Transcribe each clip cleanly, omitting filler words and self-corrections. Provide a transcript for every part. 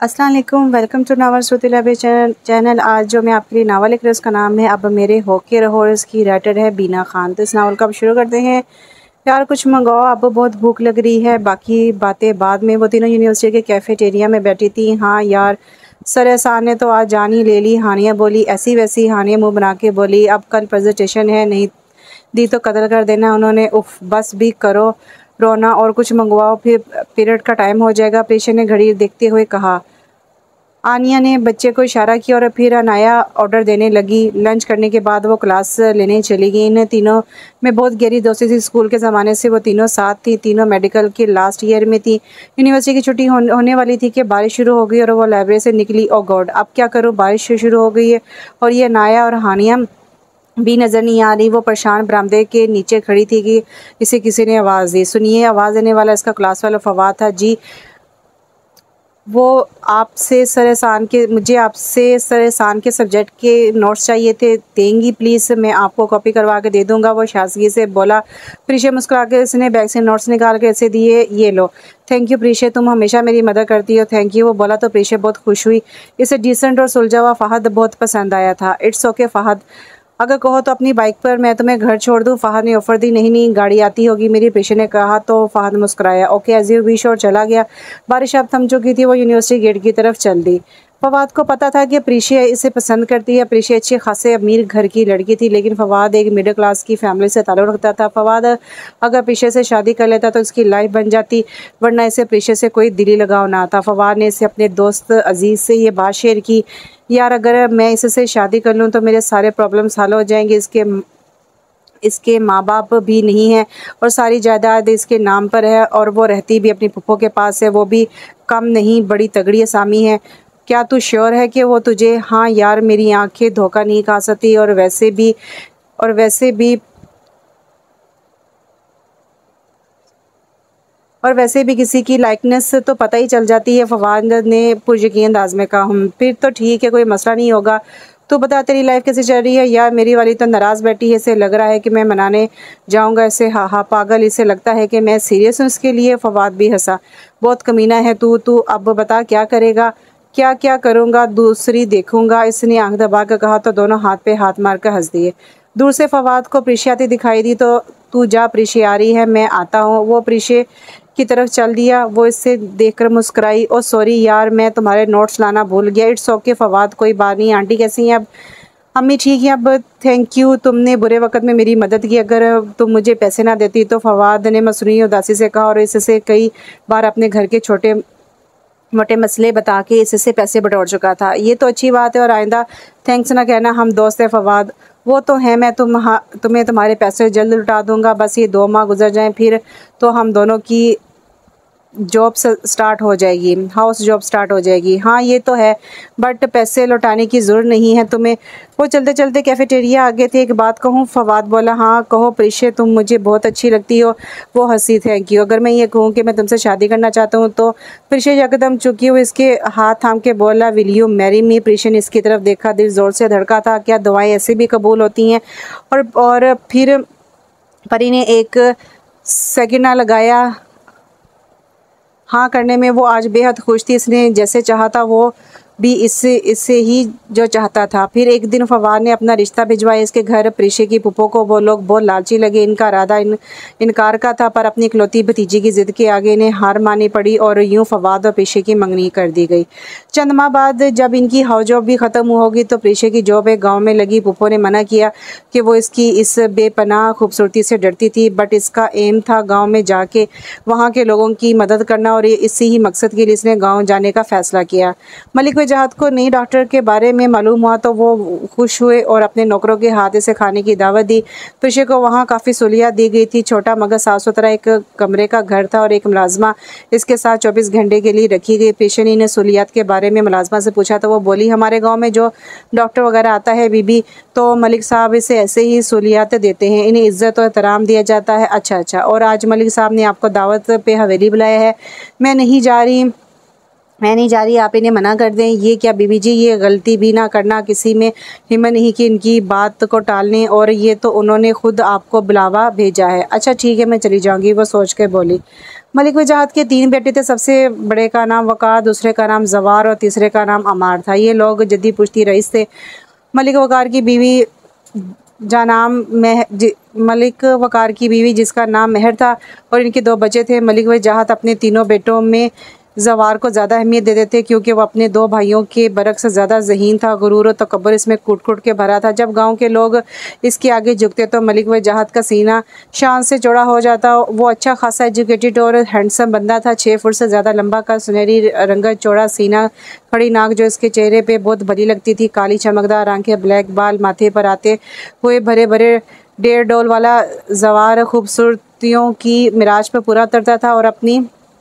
अस्सलाम वालेकुम, welcome to novel Shruti library channel. आज जो मैं आपके लिए नावल लिख रही हूँ उसका नाम है अब मेरे होके रहो और इसकी राइटर है बीना खान। तो इस नावल का अब शुरू करते हैं। यार कुछ मंगाओ, अब बहुत भूख लग रही है। बाकी बातें बाद में। वो तीनों यूनिवर्सिटी के कैफेटेरिया में बैठी थी। हाँ यार, सर एहसान ने तो आज जान ही ले ली। हानिया बोली। ऐसी वैसी हानिया मुँह बना के बोली, अब कल प्रेजेंटेशन है, नहीं दी तो कत्ल कर देना उन्होंने। उफ, बस भी करो रोना और कुछ मंगवाओ, फिर पीरियड का टाइम हो जाएगा। प्रीशा ने घड़ी देखते हुए कहा। आनिया ने बच्चे को इशारा किया और फिर नया ऑर्डर देने लगी। लंच करने के बाद वो क्लास लेने चली गई। इन तीनों में बहुत गहरी दोस्ती थी। स्कूल के ज़माने से वो तीनों साथ थी। तीनों मेडिकल के लास्ट ईयर में थी। यूनिवर्सिटी की छुट्टी होने वाली थी कि बारिश शुरू हो गई और वो लाइब्रेरी से निकली। ओ गॉड, अब क्या करूँ, बारिश शुरू हो गई है और ये नाया और हानिया भी नज़र नहीं आ रही। वो परेशान बरामदे के नीचे खड़ी थी कि इसे किसी ने आवाज़ दी। सुनिए, आवाज़ देने वाला इसका क्लास वाला फवाद था। जी, वो मुझे आपसे सर एहसान के सब्जेक्ट के नोट्स चाहिए थे, देंगी प्लीज़? मैं आपको कॉपी करवा के दे दूंगा, वो शाज़गी से बोला। प्रीशा मुस्कुरा के इसने बैग से नोट्स निकाल के ऐसे दिए। ये लो। थैंक यू प्रीशा, तुम हमेशा मेरी मदद करती हो। थैंक यू, वो बोला तो प्रीशा बहुत खुश हुई। इसे डिसेंट और सुलझा हुआ फ़हद बहुत पसंद आया था। इट्स ओके फ़हद, अगर कहो तो अपनी बाइक पर मैं तुम्हें घर छोड़ दूँ, फ़हद ने ऑफ़र दी। नहीं, गाड़ी आती होगी मेरी, प्रीशा ने कहा। तो फ़हद मुस्कुराया। ओके एज़ यू विश, और चला गया। बारिश अब थम चुकी थी। वो यूनिवर्सिटी गेट की तरफ चल दी। फ़वाद को पता था कि प्रीशा इसे पसंद करती है। प्रीशा अच्छे खासे अमीर घर की लड़की थी, लेकिन फ़वाद एक मिडिल क्लास की फैमिली से ताल्लुक़ रखता था। फ़वाद अगर प्रीशा से शादी कर लेता तो इसकी लाइफ बन जाती, वरना इसे प्रीशा से कोई दिली लगाव ना था। फ़वाद ने इसे अपने दोस्त अजीज़ से ये बात शेयर की। यार, अगर मैं इससे शादी कर लूँ तो मेरे सारे प्रॉब्लम्स हल हो जाएंगे। इसके माँ बाप भी नहीं हैं और सारी जायदाद इसके नाम पर है, और वो रहती भी अपनी फूफो के पास है। वो भी कम नहीं, बड़ी तगड़ी असामी है। क्या तू श्योर है कि वो तुझे? हाँ यार, मेरी आंखें धोखा नहीं खा सकती, और वैसे भी किसी की लाइकनेस तो पता ही चल जाती है। फवाद ने पुरयकीन अंदाज में कहा। फिर तो ठीक है, कोई मसला नहीं होगा। तू बता, तेरी लाइफ कैसे चल रही है? यार, मेरी वाली तो नाराज़ बैठी है। इसे लग रहा है कि मैं मनाने जाऊंगा इसे। हाँ पागल, इसे लगता है कि मैं सीरियस हूँ इसके लिए। फवाद भी हंसा। बहुत कमीना है तू अब बता क्या करेगा? क्या करूँगा, दूसरी देखूंगा, इसने आंख दबा कर कहा। तो दोनों हाथ पे हाथ मार कर हंस दिए। दूर से फवाद को प्रीशा आती दिखाई दी। तो तू जा, प्रीशा आ रही है, मैं आता हूँ। वो प्रीशा की तरफ चल दिया। वो इससे देखकर मुस्कुराई। ओ सॉरी यार, मैं तुम्हारे नोट्स लाना भूल गया। इट्स ओके फवाद, कोई बात नहीं। आंटी कैसी हैं अब? अम्मी ठीक है अब, थैंक यू, तुमने बुरे वक्त में मेरी मदद की। अगर तुम मुझे पैसे ना देती तो, फवाद ने मसनूई उदासी से कहा, और इससे कई बार अपने घर के छोटे मोटे मसले बता के इससे पैसे बटोर चुका था। ये तो अच्छी बात है, और आइंदा थैंक्स ना कहना, हम दोस्त हैं फवाद। वो तो है, मैं तुम्हें तुम्हारे पैसे जल्द लौटा दूंगा, बस ये 2 माह गुजर जाएं, फिर तो हम दोनों की जॉब स्टार्ट हो जाएगी, हाउस जॉब स्टार्ट हो जाएगी। हाँ ये तो है, बट पैसे लौटाने की ज़रूरत नहीं है तुम्हें। वो चलते चलते कैफेटेरिया आ गए थे। एक बात कहूँ? फवाद बोला। हाँ कहो प्रीशा, तुम मुझे बहुत अच्छी लगती हो। वो हंसी। Thank you. अगर मैं ये कहूँ कि मैं तुमसे शादी करना चाहता हूँ तो? प्रीशा यकदम चुकी हुई इसके हाथ थाम के बोला, will you marry me? Preesha ने इसकी तरफ देखा। दिल ज़ोर से धड़का था। क्या दुआएं ऐसे भी कबूल होती हैं? और फिर परी ने एक सेकंड ना लगाया हाँ करने में। वो आज बेहद खुश थी। इसने जैसे चाहा था, वो भी इससे ही जो चाहता था। फिर एक दिन फवाद ने अपना रिश्ता भिजवाया इसके घर प्रीशा की पुप्पो को। वो लोग बहुत लालची लगे। इनका इरादा इनकार का था, पर अपनी इकलौती भतीजी की जिद के आगे इन्हें हार माननी पड़ी, और यूं फवाद और प्रीशा की मंगनी कर दी गई। चंद माह बाद जब इनकी हाउस जॉब भी ख़त्म होगी तो प्रीशा की जॉब एक गाँव में लगी। पुप्पो ने मना किया कि वो इसकी इस बेपनाह खूबसूरती से डरती थी, बट इसका एम था गाँव में जाके वहाँ के लोगों की मदद करना, और इसी ही मकसद के लिए इसने गाँव जाने का फ़ैसला किया। मलिक जहाद को नई डॉक्टर के बारे में मालूम हुआ तो वो खुश हुए और अपने नौकरों के हाथ से खाने की दावत दी। प्रीशा को वहाँ काफ़ी सहूलियत दी गई थी। छोटा मगर साफ सुथरा एक कमरे का घर था, और एक मुलाजमा इसके साथ 24 घंटे के लिए रखी गई। प्रीशा ने इन सहूलियत के बारे में मुलाजमा से पूछा तो वो बोली, हमारे गाँव में जो डॉक्टर वगैरह आता है बीबी, तो मलिक साहब इसे ऐसे ही सहूलियत देते हैं, इन्हें इज़्ज़त और एहतराम दिया जाता है। अच्छा, और आज मलिक साहब ने आपको दावत पे हवेली बुलाया है? मैं नहीं जा रही, आप इन्हें मना कर दें। ये क्या बीबी जी, ये गलती भी ना करना। किसी में हिम्मत नहीं कि इनकी बात को टालने, और ये तो उन्होंने खुद आपको बुलावा भेजा है। अच्छा ठीक है, मैं चली जाऊंगी, वो सोच के बोली। ملک وجاہت کے 3 بیٹے تھے، سب سے بڑے کا نام وقار، دوسرے کا نام زوار اور تیسرے کا نام عمار تھا۔ یہ لوگ جدی پشتی رئیس تھے۔ ملک وقار کی بیوی ملک وقار کی بیوی جس کا نام مہر تھا اور ان کے 2 بچے تھے۔ ملک وجاہت اپنے تینوں بیٹوں میں زوار کو زیادہ اہمیت دیتے تھے کیونکہ وہ اپنے 2 بھائیوں کے برعکس زیادہ ذہین تھا۔ غرور و تکبر اس میں کوٹ کوٹ کے بھرا تھا۔ جب گاؤں کے لوگ اس کے آگے جھکتے تو ملک وجاہت کا سینہ شان سے چوڑا ہو جاتا۔ وہ اچھا خاصا ایجوکیٹڈ اور ہینڈسم بندہ تھا، 6 فٹ سے زیادہ لمبا کا، سنہری رنگت، چوڑا سینہ، کھڑی ناک جو اس کے چہرے پہ بہت بھلی لگتی تھی، کالی چمکدار آنکھیں، بلیک بال، ماتھے پر آتے ہوئے بھرے بھرے ڈیر ڈول والا زوار خوبصورتیوں کی معراج پر پورا اترتا تھا اور اپنی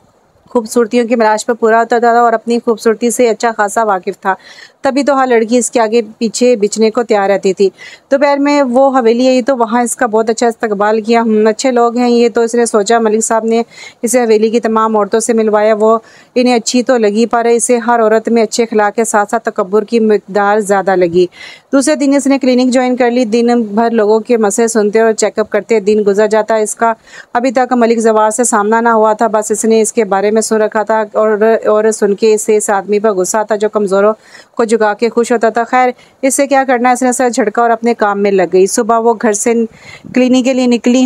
خوبصورتی سے اچھا خاصا واقف تھا، تبھی تو ہر لڑکی اس کے آگے پیچھے بچنے کو تیار رہتی تھی۔ دوپہر میں وہ حویلی آئی تو وہاں اس کا بہت اچھا استقبال کیا۔ اچھے لوگ ہیں یہ تو اس نے سوچا۔ ملک صاحب نے اسے حویلی کی تمام عورتوں سے ملوایا، وہ انہیں اچھی تو لگی پر اسے ہر عورت میں اچھے اخلاق کے ساتھ ساتھ تکبر کی مقدار زیادہ لگی۔ دوسرے دن اس نے کلینک جوائن کر لی، دن بھر لوگوں کے مسئلے سنتے اور چیک اپ کرتے دن گزر جاتا۔ اس کا ابھی تک ملک زوار سے سامنا نہ ہوا تھا، بس اس نے اس کے بارے میں سن رکھا تھا اور سن کے اسے اس آدمی پر غصہ آتا جو کمزوروں کو جگا کے خوش ہوتا تھا۔ خیر اس سے کیا کرنا، اس نے سر جھٹکا اور اپنے کام میں لگ گئی۔ صبح وہ گھر سے کلینک کے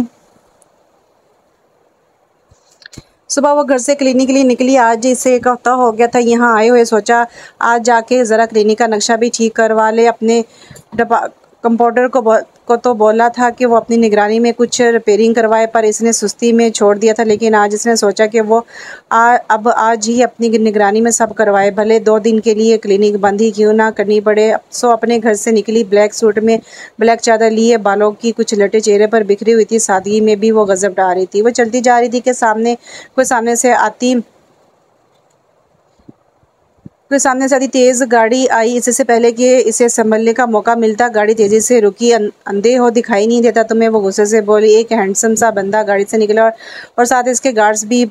لیے نکلی۔ آج اسے 1 ہفتہ ہو گیا تھا یہاں آئے ہوئے، سوچا آج جا کے ذرا کلینک کا نقشہ بھی ٹھیک کروا لے۔ اپنے کمپاؤنڈر کو تو بولا تھا کہ وہ اپنی نگرانی میں کچھ ریپیئرنگ کروائے پر اس نے سستی میں چھوڑ دیا تھا، لیکن آج اس نے سوچا کہ وہ آج ہی اپنی نگرانی میں سب کروائے، بھلے 2 دن کے لیے کلینک بند ہی کیوں نہ کرنی پڑے۔ سو اپنے گھر سے نکلی، بلیک سوٹ میں، بلیک چادر لیے، بالوں کی کچھ لٹیں چہرے پر بکھری ہوئی تھی، سادگی میں بھی وہ غضب ڈھا رہی تھی۔ وہ چلتی جا رہی تھی کہ کوئی سامنے سے آتی تیز گاڑی آئی۔ اس سے پہلے کہ اسے سنبھلنے کا موقع ملتا گاڑی تیزی سے رکی۔ اندھے ہو دکھائی نہیں دیتا تمہیں، وہ غصے سے بولی۔ ایک ہینڈسم سا بندہ گاڑی سے نکلا اور ساتھ اس کے گارڈز بھی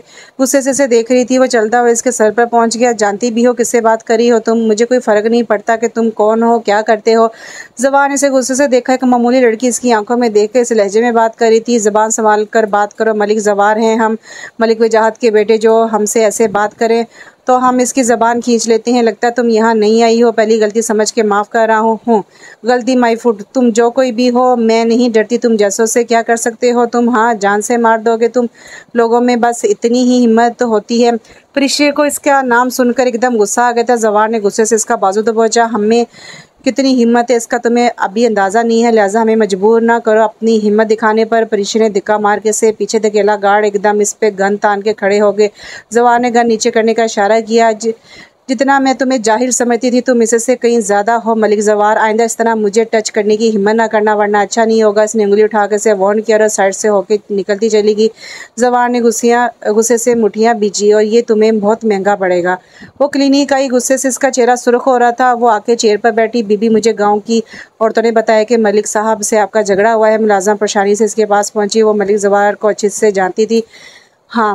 غصے سے اسے دیکھ رہی تھی۔ وہ چلتا ہوا اس کے سر پر پہنچ گیا۔ جانتی بھی ہو کس سے بات کری ہو تم؟ مجھے کوئی فرق نہیں پڑتا کہ تم کون ہو، کیا کرتے ہو۔ زبان اسے غصے سے دیکھا، ایک معمولی لڑکی اس کی آنکھوں میں دیکھ کر اس لہجے میں بات کر رہی تھی۔ زبان سنبھال کر بات کرو، ملک زوار ہیں ہم، ملک وجاہت کے بیٹے، جو ہم سے ایسے بات کریں تو ہم اس کی زبان کھینچ لیتے ہیں۔ لگتا ہے تم یہاں نہیں آئی ہو، پہلی غلطی سمجھ کے معاف کر رہا ہوں۔ غلطی مائی فٹ، تم جو کوئی بھی ہو میں نہیں ڈرتی تم جیسوں سے، کیا کر سکتے ہو تم؟ ہاں جان سے مار دو گے تم، لوگوں میں بس اتنی ہی ہمت ہوتی ہے۔ پریشے کو اس کا نام سن کر ایک دم غصہ آ گیا تھا۔ زوار نے غصے سے اس کا بازو دبوچا۔ ہمیں کتنی ہمت ہے اس کا تمہیں ابھی اندازہ نہیں ہے، لہٰذا ہمیں مجبور نہ کرو اپنی ہمت دکھانے پر۔ پریشے نے دھکا مار کے اسے پیچھے دھکیلا، گارڈ ایک دم اس پہ گن تان کے کھڑے ہو گئے۔ زوار نے گن نیچے کرنے کا اشارہ کیا۔ جتنا میں تمہیں جاہل سمجھتی تھی تم اس سے کہیں زیادہ ہو ملک زوار، آئندہ اس طرح مجھے ٹچ کرنے کی ہمت نہ کرنا ورنہ اچھا نہیں ہوگا۔ اس نے انگلی اٹھا کے اسے وارن کیا اور سائڈ سے ہو کے نکلتی چلی گئی۔ زوار نے غصے سے مٹھیاں بیچی، اور یہ تمہیں بہت مہنگا پڑے گا۔ وہ کلینک آئی، غصے سے اس کا چہرہ سرخ ہو رہا تھا۔ وہ آ کے چیئر پر بیٹھی۔ بی بی مجھے گاؤں کی عورتوں نے بتایا کہ ملک صاحب سے آپ کا جھگڑا ہوا ہے۔ ملازمہ پریشانی سے اس کے پاس پہنچی، وہ ملک زوار کو اچھے سے جانتی تھی۔ ہاں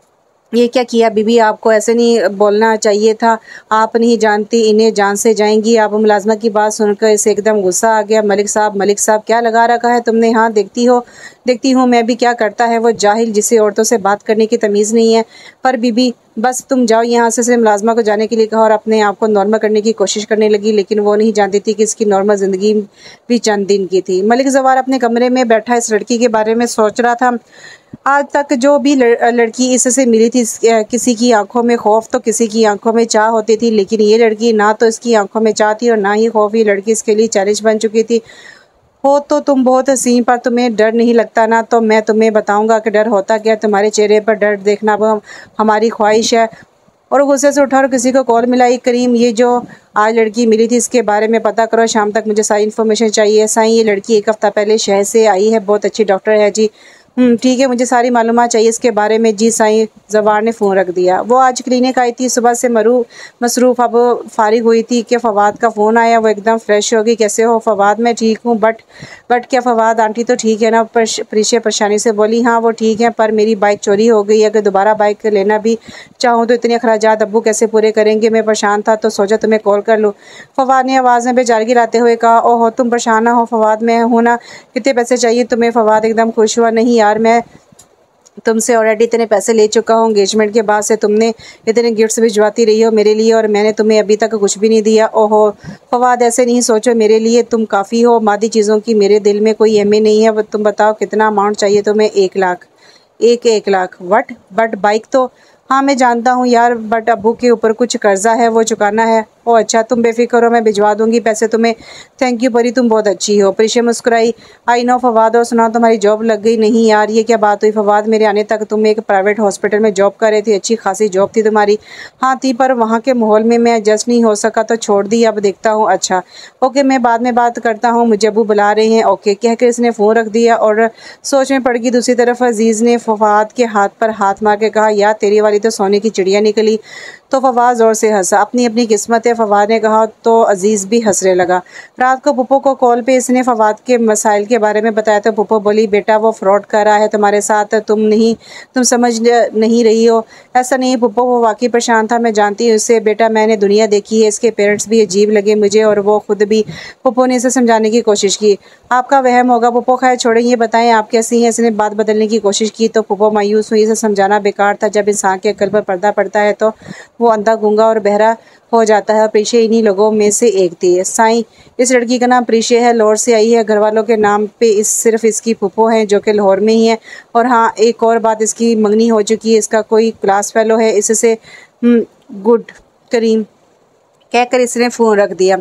یہ کیا کیا بی بی، آپ کو ایسے نہیں بولنا چاہیے تھا، آپ نہیں جانتی انہیں جان سے جائیں گی آپ۔ ملازمہ کی بات سن کر اسے ایک دم غصہ آ گیا۔ ملک صاحب کیا لگا رکھا ہے تم نے؟ ہاں دیکھتی ہوں میں بھی، کیا کرتا ہے وہ جاہل جسے عورتوں سے بات کرنے کی تمیز نہیں ہے۔ پر بی بی بس تم جاؤ یہاں سے، اس نے ملازمہ کو جانے کے لیے کہا اور اپنے آپ کو نارمل کرنے کی کوشش کرنے لگی، لیکن وہ نہیں جانتی تھی کہ اس کی نارمل زندگی بھی چند دن کی تھی۔ ملک زوار اپنے کمرے میں بیٹھا اس لڑکی کے بارے میں سوچ رہا تھا۔ آج تک جو بھی لڑکی اس سے ملی تھی، کسی کی آنکھوں میں خوف تو کسی کی آنکھوں میں چاہ ہوتی تھی، لیکن یہ لڑکی نہ تو اس کی آنکھوں میں چاہ تھی اور نہ ہی خوف۔ یہ لڑکی اس کے لیے چیلنج بن چکی تھی۔ ہو تو تم بہت حسین، پر تمہیں ڈر نہیں لگتا نا؟ تو میں تمہیں بتاؤں گا کہ ڈر ہوتا کیا، تمہارے چہرے پر ڈر دیکھنا ہماری خواہش ہے۔ اور غصے سے اٹھا اور کسی کو کال ملائی۔ کریم یہ جو آج لڑکی ملی تھی اس کے بارے میں پتہ کرو، شام تک مجھے ساری انفارمیشن چاہیے۔ سائیں یہ لڑکی 1 ہفتہ پہلے شہر سے آئی ہے، بہت اچھی ڈاکٹر ہے جی۔ ٹھیک ہے، مجھے ساری معلومات چاہیے اس کے بارے میں جی سائیں۔ زوار نے فون رکھ دیا۔ وہ آج کلینک آئی تھی، صبح سے مصروف، اب فارغ ہوئی تھی کہ فواد کا فون آیا۔ وہ ایک دم فریش ہو گئی۔ کیسے ہو فواد؟ میں ٹھیک ہوں، بٹ کیا فواد آنٹی تو ٹھیک ہے نا؟ پریشے پریشانی سے بولی۔ ہاں وہ ٹھیک ہے، پر میری بائک چوری ہو گئی ہے، اگر دوبارہ بائک لینا بھی چاہوں تو اتنے اخراجات ابو کیسے پورے کریں گے؟ میں پریشان تھا تو سوچا تمہیں کال کر لوں، فواد نے آواز میں بیچارگی لاتے ہوئے کہا۔ اوہو تم پریشان نہ ہو فواد، میں ہوں نا، کتنے پیسے چاہیے تمہیں؟ فواد ایک دم خوش ہوا۔ نہیں یار، میں तुम से ऑलरेडी इतने पैसे ले चुका हूँ। एंगेजमेंट के बाद से तुमने इतने गिफ्ट्स भिजवाती रही हो मेरे लिए और मैंने तुम्हें अभी तक कुछ भी नहीं दिया। ओहो फवाद, ऐसे नहीं सोचो, मेरे लिए तुम काफ़ी हो। मादी चीज़ों की मेरे दिल में कोई अहमियत नहीं है। तुम बताओ कितना अमाउंट चाहिए तुम्हें? 1 lakh. 1 lakh? What but bike तो, हाँ मैं जानता हूँ यार, बट अब्बू के ऊपर कुछ कर्जा है वो चुकाना है। ओह अच्छा, तुम बेफिक्र हो, मैं भिजवा दूंगी पैसे तुम्हें। थैंक यू परी, तुम बहुत अच्छी हो। प्रीशा मुस्कुराई। आई नो फवाद, और सुनाओ तुम्हारी जॉब लग गई? नहीं यार, ये क्या बात हुई फवाद, मेरे आने तक तुम एक प्राइवेट हॉस्पिटल में जॉब कर रहे थे, अच्छी खासी जॉब थी तुम्हारी। हाँ थी, पर वहाँ के माहौल में मैं एडजस्ट नहीं हो सका तो छोड़ दी, अब देखता हूँ। अच्छा ओके, मैं बाद में बात करता हूँ, मुझे अब्बू बुला रहे हैं। ओके कहकर इसने फ़ोन रख दिया और सोच में पड़ गई। दूसरी तरफ अजीज़ ने फवाद के हाथ पर हाथ मार के कहा, यार तेरी वाली तो सोने की चिड़िया निकली। तो फवाद ज़ोर से हंसा। अपनी अपनी किस्मत है, फवाद ने कहा तो अजीज़ भी हंसने लगा। रात को पुप्पो को कॉल पे इसने फवाद के मसाइल के बारे में बताया तो पुप्पो बोली, बेटा वो फ्रॉड कर रहा है तुम्हारे साथ, तुम समझ नहीं रही हो। ऐसा नहीं पुप्पो, वो वाकई परेशान था, मैं जानती हूँ इससे। बेटा मैंने दुनिया देखी है, इसके पेरेंट्स भी अजीब लगे मुझे और वो खुद भी। पुप्पो ने इसे समझाने की कोशिश की। आपका वहम होगा पुप्पो, खैर छोड़ें, ये बताएं आप कैसी हैं? इसने बात बदलने की कोशिश की तो पुप्पो मायूस हुई। इसे समझाना बेकार था, जब इंसान के अक्ल पर पर्दा पड़ता है तो वो अंधा गूंगा और बहरा हो जाता है। प्रीशा इन्हीं लोगों में से एक थी। साईं, इस लड़की का नाम प्रीशा है, लाहौर से आई है। घर वालों के नाम पे सिर्फ इसकी फूफो हैं जो कि लाहौर में ही है। और हाँ एक और बात, इसकी मंगनी हो चुकी है, इसका कोई क्लास फेलो है। इससे गुड करीम कहकर इसने फ़ोन रख दिया।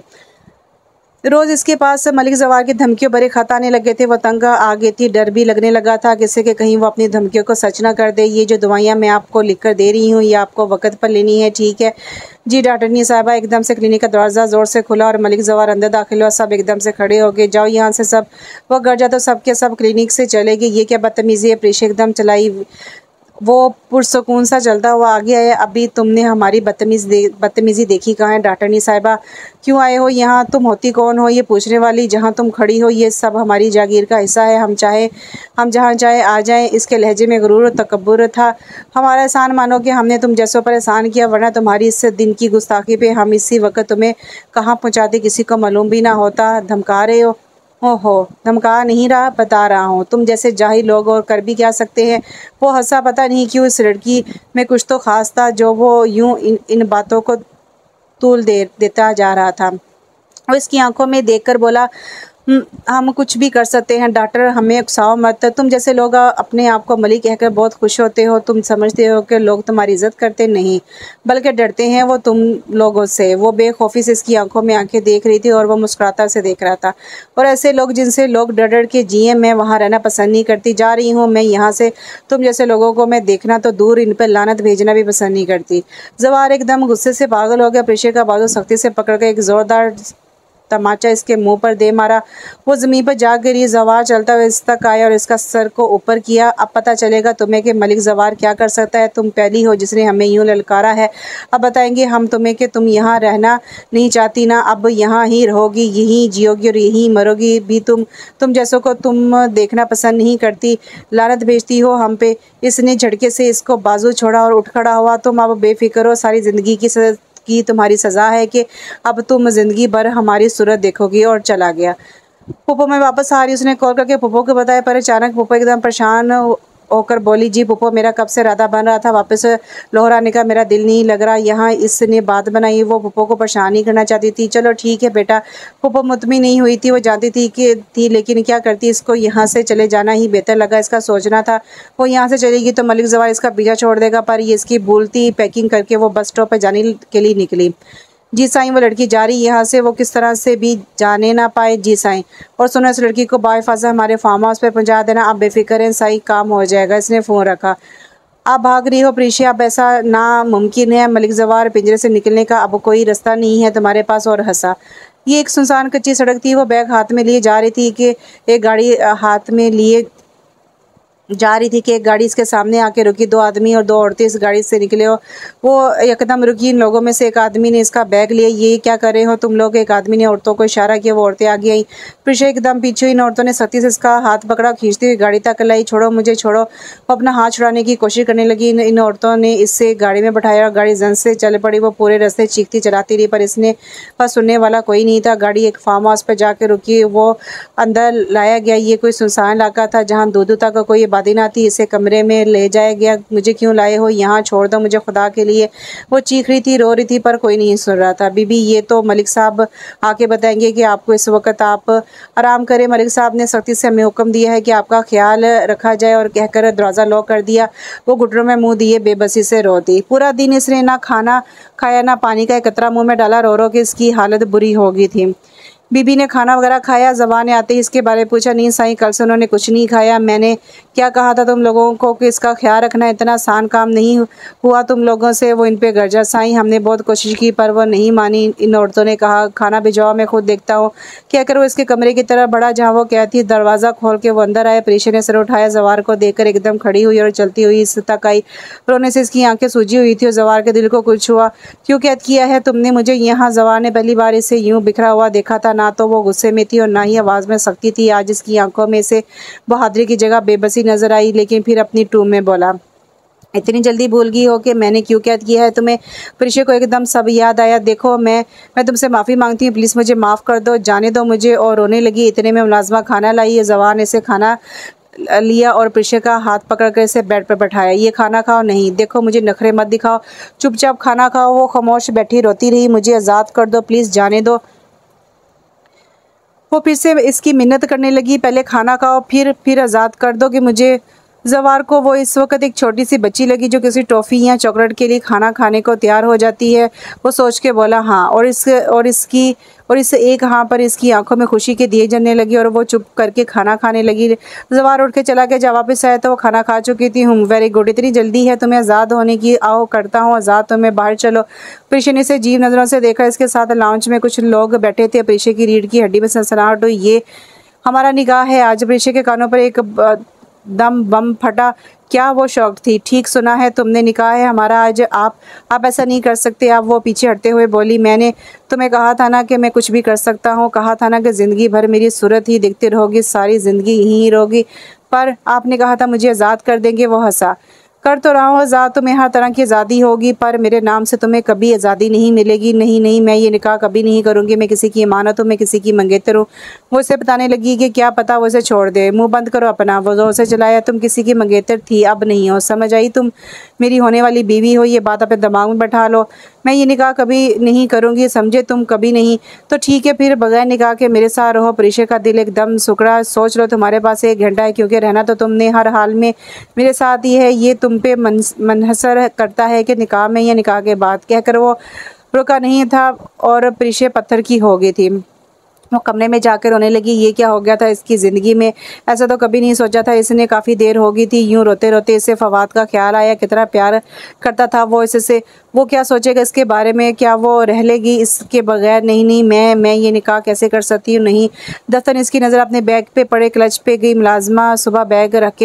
रोज़ इसके पास मलिक जवार की धमकियों भरे खत आने लगे थे। वो तंग आ गई थी, डर भी लगने लगा था किसी के कहीं वो अपनी धमकियों को सच ना कर दे। ये जो दवाइयाँ मैं आपको लिख कर दे रही हूँ ये आपको वक्त पर लेनी है, ठीक है? जी डॉक्टरनी साहबा। एकदम से क्लिनिक का दरवाज़ा ज़ोर से खुला और मलिक जवार अंदर दाखिल हुआ। सब एकदम से खड़े हो गए। जाओ यहाँ से सब। वो घर जा तो सब के सब क्लिनिक से चले गए। ये क्या बदतमीज़ी है? प्रीशा एकदम चलाई। वो पुरसकून सा चलता हुआ आगे आया। अभी तुमने हमारी बदतमीज़ी देखी कहाँ है डॉक्टरनी साहिबा? क्यों आए हो यहाँ? तुम होती कौन हो ये पूछने वाली? जहाँ तुम खड़ी हो ये सब हमारी जागीर का हिस्सा है, हम जहाँ चाहे आ जाएं। इसके लहजे में गुरूर और तकब्बुर था। हमारा एहसान मानो कि हमने तुम जैसों पर एहसान किया, वरना तुम्हारी इस दिन की गुस्ताखी पे हम इसी वक्त तुम्हें कहाँ पहुँचाते किसी को मालूम भी ना होता। धमका रहे हो? ओहो धमका नहीं रहा, बता रहा हूँ, तुम जैसे जाहिल लोग और कर भी क्या सकते हैं। वो हंसा। पता नहीं क्यों इस लड़की में कुछ तो खास था जो वो यूं इन बातों को तूल देता जा रहा था। और इसकी आंखों में देखकर बोला, हम कुछ भी कर सकते हैं डॉक्टर, हमें उकसाओ मत। तुम जैसे लोग अपने आप को मलिक कहकर बहुत खुश होते हो। तुम समझते हो कि लोग तुम्हारी इज्जत करते नहीं, बल्कि डरते हैं वो तुम लोगों से। वो बेखौफी से इसकी आंखों में आंखें देख रही थी और वो मुस्कुराता से देख रहा था। और ऐसे लोग जिनसे लोग डर डर के जिए, मैं वहाँ रहना पसंद नहीं करती। जा रही हूँ मैं यहाँ से। तुम जैसे लोगों को मैं देखना तो दूर, इन पर लानत भेजना भी पसंद नहीं करती। जवार एकदम गुस्से से पागल हो गया। प्रीशा का बाजू सख्ती से पकड़ कर एक जोरदार तमाचा इसके मुंह पर दे मारा। वो ज़मीन पर जा गिरी। जवार चलता हुआ इस तक आया और इसका सर को ऊपर किया। अब पता चलेगा तुम्हें कि मलिक जवार क्या कर सकता है। तुम पहली हो जिसने हमें यूं ललकारा है। अब बताएंगे हम तुम्हें कि तुम यहाँ रहना नहीं चाहती ना, अब यहाँ ही रहोगी, यहीं जियोगी और यहीं मरोगी भी। तुम जैसों को तुम देखना पसंद नहीं करती, लानत भेजती हो हम पे। इसने झटके से इसको बाजू छोड़ा और उठ खड़ा हुआ। तुम अब बेफिक्र हो, सारी ज़िंदगी की तुम्हारी सज़ा है कि अब तुम ज़िंदगी भर हमारी सूरत देखोगी। और चला गया। पुप्पो मैं वापस आ रही, उसने कॉल करके पुप्पो को बताया। पर अचानक पुप्पो एकदम परेशान होकर बोली, जी पुप्पो, मेरा कब से इरादा बन रहा था वापस लाहौर आने का, मेरा दिल नहीं लग रहा यहाँ। इसने बात बनाई, वो पुप्पो को परेशान नहीं करना चाहती थी। चलो ठीक है बेटा। पुप्पो मुतमिन नहीं हुई थी, वो जानती थी लेकिन क्या करती, इसको यहाँ से चले जाना ही बेहतर लगा। इसका सोचना था वो यहाँ से चलेगी तो मलिक जवार इसका पीछा छोड़ देगा, पर ये इसकी भूल थी। पैकिंग करके वो बस स्टॉप पर जाने के लिए निकली। जी साईं, वो लड़की जा रही यहाँ से, वो किस तरह से भी जाने ना पाए। जी साईं। और सुनो, इस लड़की को बाइफाज़ा हमारे फार्म हाउस पे पहुँचा देना। आप बेफिक्र हैं साईं, काम हो जाएगा। इसने फ़ोन रखा। आप भाग रही हो प्रीशा, अब ऐसा नामुमकिन है। मलिक जवार पिंजरे से निकलने का अब कोई रास्ता नहीं है तुम्हारे पास। और हंसा। ये एक सुनसान कच्ची सड़क थी। वो बैग हाथ में लिए जा रही थी कि एक गाड़ी हाथ में लिए जा रही थी कि एक गाड़ी इसके सामने आके रुकी। 2 आदमी और 2 औरतें इस गाड़ी से निकले हो। वो एकदम रुकी। इन लोगों में से एक आदमी ने इसका बैग लिया। ये क्या कर रहे हो तुम लोग? एक आदमी ने औरतों को इशारा किया। वो औरतें आगे आई। प्रीशा एकदम पीछे। इन औरतों ने सख्ती से इसका हाथ पकड़ा, खींचती हुई गाड़ी तक लाई। छोड़ो मुझे, छोड़ो। वो अपना हाथ छुड़ाने की कोशिश करने लगी। इन औरतों ने इससे गाड़ी में बैठाया और गाड़ी जन से चल पड़ी। वो पूरे रास्ते चीखती चलाती रही, पर इसने पास सुनने वाला कोई नहीं था। गाड़ी एक फार्म हाउस पर जाकर रुकी। वो अंदर लाया गया। ये कोई सुनसान इलाका था जहाँ दूर दूर तक कोई बादिना थी, इसे कमरे में ले जाया गया। मुझे क्यों लाए हो यहाँ, छोड़ दो मुझे खुदा के लिए। वो चीख रही थी, रो रही थी, पर कोई नहीं सुन रहा था। बीबी ये तो मलिक साहब आके बताएंगे कि आपको इस वक्त आप आराम करें। मलिक साहब ने सख्ती से हमें हुक्म दिया है कि आपका ख्याल रखा जाए, और कहकर दरवाज़ा लॉक कर दिया। वो घुटनों में मुंह दिए बेबसी से रो दी। पूरा दिन इसने ना खाना खाया ना पानी का एक कतरा मुंह में डाला। रो रो के इसकी हालत बुरी हो गई थी। बीबी ने खाना वगैरह खाया। ज़बान आते ही इसके बारे में पूछा, नहीं साईं, कल से उन्होंने कुछ नहीं खाया। मैंने क्या कहा था तुम लोगों को कि इसका ख्याल रखना, इतना आसान काम नहीं हुआ तुम लोगों से। वो इन पे गर्जा साईं, हमने बहुत कोशिश की पर वो नहीं मानी। इन औरतों ने कहा, खाना भिजवाओ, मैं खुद देखता हूँ। कहकर वो इसके कमरे की तरफ बढ़ा जहाँ वो कहती। दरवाज़ा खोल के वो अंदर आए। प्रीशा ने सर उठाया। जवार को देखकर एकदम खड़ी हुई और चलती हुई इस तक आई। रोने से इसकी आंखें सूजी हुई थी और जवार के दिल को कुछ हुआ। क्यों कैद किया है तुमने मुझे यहाँ? जवार ने पहली बार इसे यूं बिखरा हुआ देखा था। ना तो वो गुस्से में थी और ना ही आवाज़ में सख्ती थी। आज इसकी आंखों में से बहादुरी की जगह बेबसी नजर आई, लेकिन फिर अपनी टूम में बोला, इतनी जल्दी भूल गई हो कि मैंने क्यों कैद किया है तुम्हें? प्रीशा को एकदम सब याद आया। देखो मैं तुमसे माफ़ी मांगती हूँ, प्लीज़ मुझे माफ़ कर दो, जाने दो मुझे। और रोने लगी। इतने में मुलाजमा खाना लाई है। जवान ने इसे खाना लिया और प्रीशा का हाथ पकड़कर इसे बेड पर बैठाया। ये खाना खाओ। नहीं, देखो मुझे नखरे मत दिखाओ, चुपचाप खाना खाओ। वो खामोश बैठी रोती रही। मुझे आज़ाद कर दो प्लीज़, जाने दो। वो फिर से इसकी मिन्नत करने लगी, पहले खाना खाओ, फिर आज़ाद कर दो कि मुझे। जवार को वो इस वक्त एक छोटी सी बच्ची लगी जो किसी टॉफ़ी या चॉकलेट के लिए खाना खाने को तैयार हो जाती है। वो सोच के बोला, हाँ। और इस एक हाँ पर इसकी आंखों में खुशी के दिए जलने लगी और वो चुप करके खाना खाने लगी। जवार उठ के चला गया। जब वापस आया तो वो खाना खा चुकी थी। वेरी गुड, इतनी जल्दी है तुम्हें आज़ाद होने की? आओ करता हूँ आज़ाद तुम्हें, बाहर चलो। प्रीशा ने इसे अजीब नज़रों से देखा। इसके साथ लाउंज में कुछ लोग बैठे थे। प्रीशा की रीढ़ की हड्डी में सनसनाहट हुई। ये हमारा निकाह है आज। प्रीशा के कानों पर एक दम बम फटा। क्या वो शौक थी? ठीक सुना है तुमने, निकाह है हमारा आज। आप ऐसा नहीं कर सकते। आप वो पीछे हटते हुए बोली, मैंने तुम्हें कहा था ना कि मैं कुछ भी कर सकता हूँ। कहा था ना कि ज़िंदगी भर मेरी सूरत ही दिखती रहोगी, सारी ज़िंदगी यहीं रहोगी। पर आपने कहा था मुझे आज़ाद कर देंगे। वो हंसा। कर तो रहा हूँ आज़ाद, तुम्हें हर तरह की आज़ादी होगी, पर मेरे नाम से तुम्हें कभी आज़ादी नहीं मिलेगी। नहीं नहीं, मैं ये निकाह कभी नहीं करूँगी। मैं किसी की इमानत हूँ, मैं किसी की मंगेतर हूँ। वो उसे बताने लगी कि क्या पता वो उसे छोड़ दे। मुंह बंद करो अपना। वो जोर से चलाया, तुम किसी की मंगेतर थी, अब नहीं हो। समझ आई? तुम मेरी होने वाली बीवी हो, ये बात अपने दिमाग में बैठा लो। मैं ये निकाह कभी नहीं करूँगी, समझे तुम? कभी नहीं। तो ठीक है, फिर बगैर निकाह के मेरे साथ रहो। प्रीशा का दिल एकदम सुकड़ा। सोच लो तुम्हारे पास 1 घंटा है, क्योंकि रहना तो तुमने हर हाल में मेरे साथ ही है। ये तुम पे मनहसर करता है कि निकाह में या निकाह के बाद। कहकर वो रुका नहीं था और प्रीशा पत्थर की हो गई थी। वो कमरे में जाकर रोने लगी। ये क्या हो गया था इसकी ज़िंदगी में? ऐसा तो कभी नहीं सोचा था इसने। काफ़ी देर हो गई थी। यूं रोते रोते इसे फवाद का ख्याल आया। कितना प्यार करता था वो इससे। वो क्या सोचेगा इसके बारे में? क्या वो रह लेगी इसके बगैर? नहीं नहीं, मैं ये निकाह कैसे कर सकती हूँ? नहीं। दफ्तर इसकी नज़र अपने बैग पे पड़े क्लच पे गई। मुलाजिम सुबह बैग रख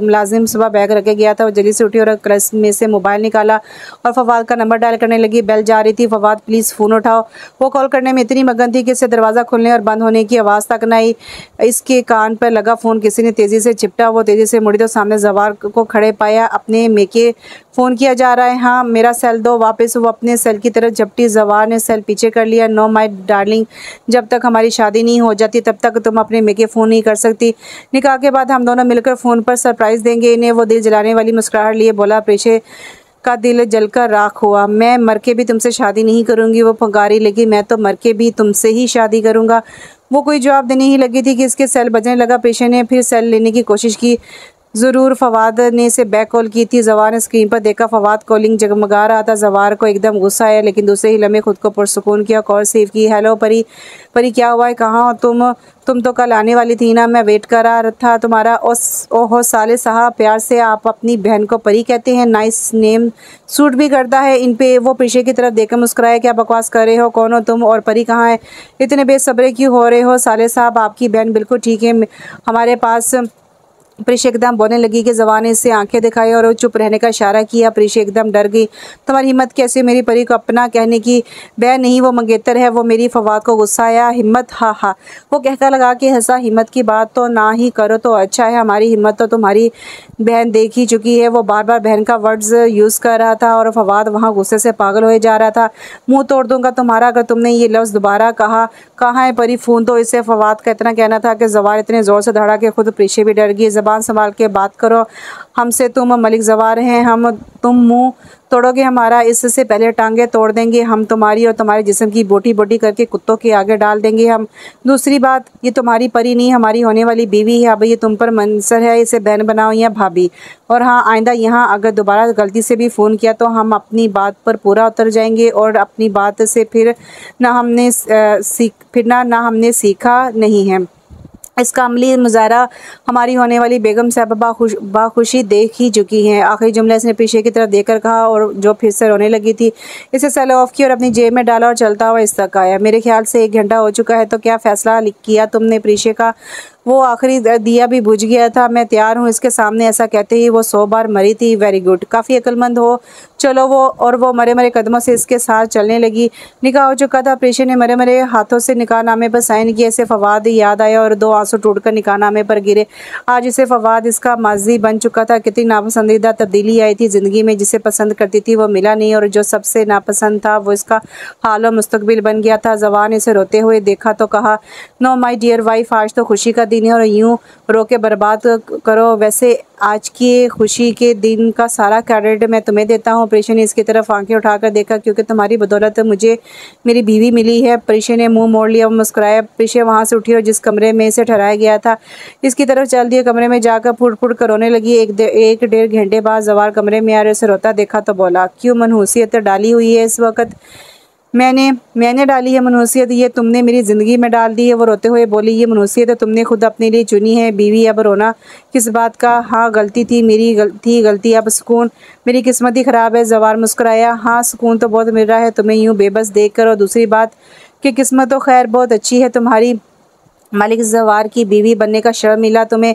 के गया था। वो जल्दी से उठी और क्लच में से मोबाइल निकाला और फवाद का नंबर डायल करने लगी। बेल जा रही थी। फवाद प्लीज़ फ़ोन उठाओ। वो कॉल करने में इतनी मगन थी कि इसे दरवाज़ा खोलने और बंद होने की आवाज़ तक न आई। इसके कान पर लगा फ़ोन किसी ने तेज़ी से चिपटा। वो तेज़ी से मुड़ी तो सामने जवार को खड़े पाया। अपने मेके फ़ोन किया जा रहा है। हाँ, मेरा सेल दो वापस। वो अपने सेल की तरफ झपटी। जवार ने सेल पीछे कर लिया। नो माय डार्लिंग, जब तक हमारी शादी नहीं हो जाती तब तक तुम अपने मेके फ़ोन नहीं कर सकती। निकाह के बाद हम दोनों मिलकर फ़ोन पर सरप्राइज़ देंगे इन्हें। वो दिल जलाने वाली मुस्कुराहट लिए बोला। प्रीशा का दिल जलकर राख हुआ। मैं मर के भी तुमसे शादी नहीं करूँगी। वो फंकारी, लेकिन मैं तो मर के भी तुमसे ही शादी करूँगा। वो कोई जवाब देने ही लगी थी कि इसके सेल बजने लगा। प्रीशा ने फिर सेल लेने की कोशिश की। ज़रूर फवाद ने इसे बैक कॉल की थी। जवार ने स्क्रीन पर देखा फवाद कॉलिंग जगमगा रहा था। जवार को एकदम गुस्सा आया, लेकिन दूसरे ही लम्हे खुद को पुरसुकून किया। कॉल सेव की। हेलो परी, परी क्या हुआ है? कहाँ हो तुम तो कल आने वाली थी ना, मैं वेट कर रहा था तुम्हारा। ओहो साले साहब, प्यार से आप अपनी बहन को परी कहते हैं? नाइस नेम, सूट भी करता है इन पे। वो प्रीशा की तरफ देखकर मुस्कुराया। क्या बकवास कर रहे हो? कौन हो तुम और परी कहाँ है? इतने बेसब्रे क्यों हो रहे हो साले साहब? आपकी बहन बिल्कुल ठीक है हमारे पास। प्रीशा एकदम बोलने लगी कि जवान ने इससे आंखें दिखाई और चुप रहने का इशारा किया। प्रीशा एकदम डर गई। तुम्हारी हिम्मत कैसे मेरी परी को अपना कहने की? बहन नहीं, वो मंगेतर है। वो मेरी। फवाद को गुस्सा आया। हिम्मत? हा हा, वो कहता लगा कि हंसा। हिम्मत की बात तो ना ही करो तो अच्छा है। हमारी हिम्मत तो तुम्हारी बहन देख ही चुकी है। वो बार बार बहन का वर्ड्स यूज़ कर रहा था और फवाद वहाँ गुस्से से पागल हो जा रहा था। मुँह तोड़ दूंगा तुम्हारा अगर तुमने ये लफ्ज़ दोबारा कहा। कहाँ है परी? फ़ोन तो इसे। फवाद का इतना कहना था कि जवान इतने ज़ोर से धड़ा कि खुद प्रीशा भी डर गई। ज़बान संभाल के बात करो, हमसे तुम मलिक ज़वार हैं, तुम मुंह तोड़ोगे हमारा, इससे पहले टांगे तोड़ देंगे हम तुम्हारी और तुम्हारे जिस्म की बोटी बोटी करके कुत्तों के आगे डाल देंगे हम। दूसरी बात, ये तुम्हारी परी नहीं, हमारी होने वाली बीवी है। अब ये तुम पर मंसर है, इसे बहन बनाओ या भाभी। और हाँ, आइंदा यहाँ अगर दोबारा गलती से भी फ़ोन किया तो हम अपनी बात पर पूरा उतर जाएंगे और अपनी बात से फिर ना हमने सीखा नहीं है। इसका अमली मुजाहरा हमारी होने वाली बेगम साहबा बाखुशी देख ही चुकी हैं। आखिरी जुमला इसने पीछे की तरफ देखकर कहा और जो फिर से रोने लगी थी। इसे सेलो ऑफ किया और अपनी जेब में डाला और चलता हुआ इस तक आया। मेरे ख्याल से 1 घंटा हो चुका है, तो क्या फ़ैसला किया तुमने प्रीशे का? वो आखिरी दिया भी बुझ गया था। मैं तैयार हूँ इसके सामने। ऐसा कहते ही वो 100 बार मरी थी। वेरी गुड, काफ़ी अक्लमंद हो। चलो वो मरे मरे कदमों से इसके साथ चलने लगी। निकाह हो चुका था। प्रीशे ने मरे मरे हाथों से निकाह नामे पर साइन किया। इसे फवाद याद आया और 2 आंसू टूटकर निकाह नामे पर गिरे। आज इसे फवाद इसका माजी बन चुका था। कितनी नापसंदीदा तब्दीली आई थी ज़िंदगी में। जिसे पसंद करती थी वो मिला नहीं और जो सबसे नापसंद था वो इसका हाल और मुस्तकबिल बन गया था। जवान इसे रोते हुए देखा तो कहा, नो माई डियर वाइफ, आज तो खुशी का दिन है और यूँ रो के बर्बाद करो। वैसे आज की खुशी के दिन का सारा क्रेडिट मैं तुम्हें देता हूँ। प्रीशे ने इसकी तरफ आंखें उठाकर देखा, क्योंकि तुम्हारी बदौलत मुझे मेरी बीवी मिली है। प्रीशे ने मुंह मोड़ लिया और मुस्कुराया। प्रीशे वहाँ से उठी और जिस कमरे में इसे ठहराया गया था इसकी तरफ चल दिए। कमरे में जाकर फुट फुट कर रोने लगी। एक 1.5 घंटे बाद जवार कमरे में आ रहे उसे रोता देखा तो बोला, क्यों मनहूसियत डाली हुई है इस वक्त? मैंने डाली है मनहूसियत, ये तुमने मेरी ज़िंदगी में डाल दी है। वो रोते हुए बोली, ये मनहूसियत तुमने खुद अपने लिए चुनी है बीवी। अब रोना किस बात का? हाँ, गलती थी मेरी, गलती। अब सुकून? मेरी किस्मत ही ख़राब है। जवार मुस्कुराया। हाँ, सुकून तो बहुत मिल रहा है तुम्हें यूँ बेबस देख कर। और दूसरी बात कि किस्मत तो खैर बहुत अच्छी है तुम्हारी। मलिक ज़वार की बीवी बनने का शर्म मिला तुम्हें।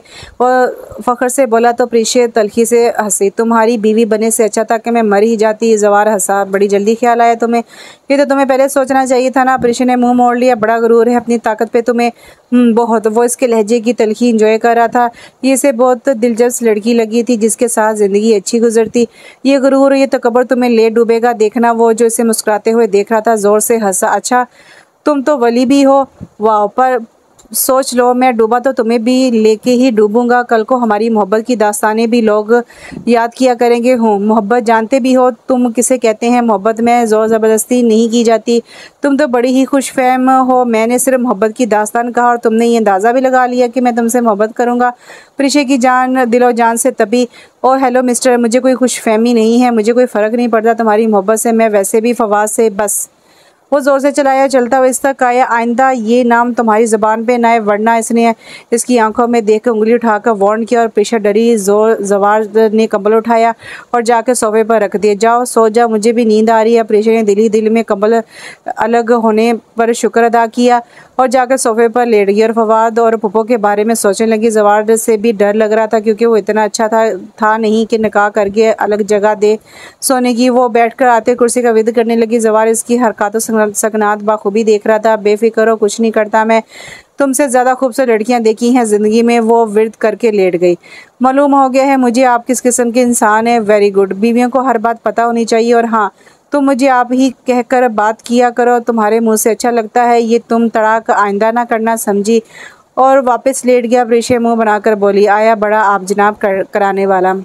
और फ़ख्र से बोला तो प्रीशे तलखी से हंसी। तुम्हारी बीवी बनने से अच्छा था कि मैं मर ही जाती। ज़वार हंसा। बड़ी जल्दी ख्याल आया तुम्हें? ये तो तुम्हें पहले सोचना चाहिए था ना। प्रीशे ने मुंह मोड़ लिया। बड़ा गुरूर है अपनी ताकत पे तुम्हें। बहुत। वो इसके लहजे की तलखी इंजॉय कर रहा था। ये इसे बहुत दिलचस्प लड़की लगी थी जिसके साथ ज़िंदगी अच्छी गुजरती। ये गुरूर, ये तकबर तुम्हें ले डूबेगा देखना। वो जो इसे मुस्कुराते हुए देख रहा था ज़ोर से हंसा। अच्छा, तुम तो वली भी हो? वाह, पर सोच लो, मैं डूबा तो तुम्हें भी लेके ही डूबूंगा। कल को हमारी मोहब्बत की दास्तानें भी लोग याद किया करेंगे। हो मोहब्बत जानते भी हो तुम किसे कहते हैं? मोहब्बत में ज़ोर ज़बरदस्ती नहीं की जाती। तुम तो बड़ी ही खुशफहम हो। मैंने सिर्फ मोहब्बत की दास्तान कहा और तुमने ये अंदाज़ा भी लगा लिया कि मैं तुमसे मोहब्बत करूँगा। प्रीशे की जान दिलो जान से तभी। और हेलो मिस्टर, मुझे कोई खुशफहमी नहीं है। मुझे कोई फ़र्क नहीं पड़ता तुम्हारी मोहब्बत से। मैं वैसे भी फवाद से बस। वो ज़ोर से चलाया। चलता हुआ इस तक आया, आइंदा ये नाम तुम्हारी ज़बान पे ना आए, वरना। इसने इसकी आंखों में देख कर उंगली उठाकर वार्न किया और प्रीशा डरी। जवार ने कंबल उठाया और जाकर सोफे पर रख दिया। जाओ सो जा, मुझे भी नींद आ रही है। प्रीशा ने दिल ही दिल में कंबल अलग होने पर शुक्र अदा किया और जाकर सोफे पर लेट गई और फवाद और पुप्पो के बारे में सोचने लगी। जवार से भी डर लग रहा था, क्योंकि वो इतना अच्छा था नहीं कि निकाह करके अलग जगह दे सोने की। वो बैठकर आते कुर्सी का विद करने लगी। जवार इसकी हरकतों सकनात बाखूबी देख रहा था। बेफिक्र हो, कुछ नहीं करता मैं। तुमसे ज़्यादा खूबसूरत लड़कियां देखी हैं ज़िंदगी में। वो विर्द करके लेट गई। मालूम हो गया है मुझे आप किस किस्म के इंसान हैं। Very good. बीवियों को हर बात पता होनी चाहिए। और हाँ, तुम मुझे आप ही कहकर बात किया करो, तुम्हारे मुंह से अच्छा लगता है। ये तुम तड़ाक आइंदा ना करना, समझी? और वापस लेट गया। प्रीशे मुँह बनाकर बोली, आया बड़ा आप जनाब कराने वाला।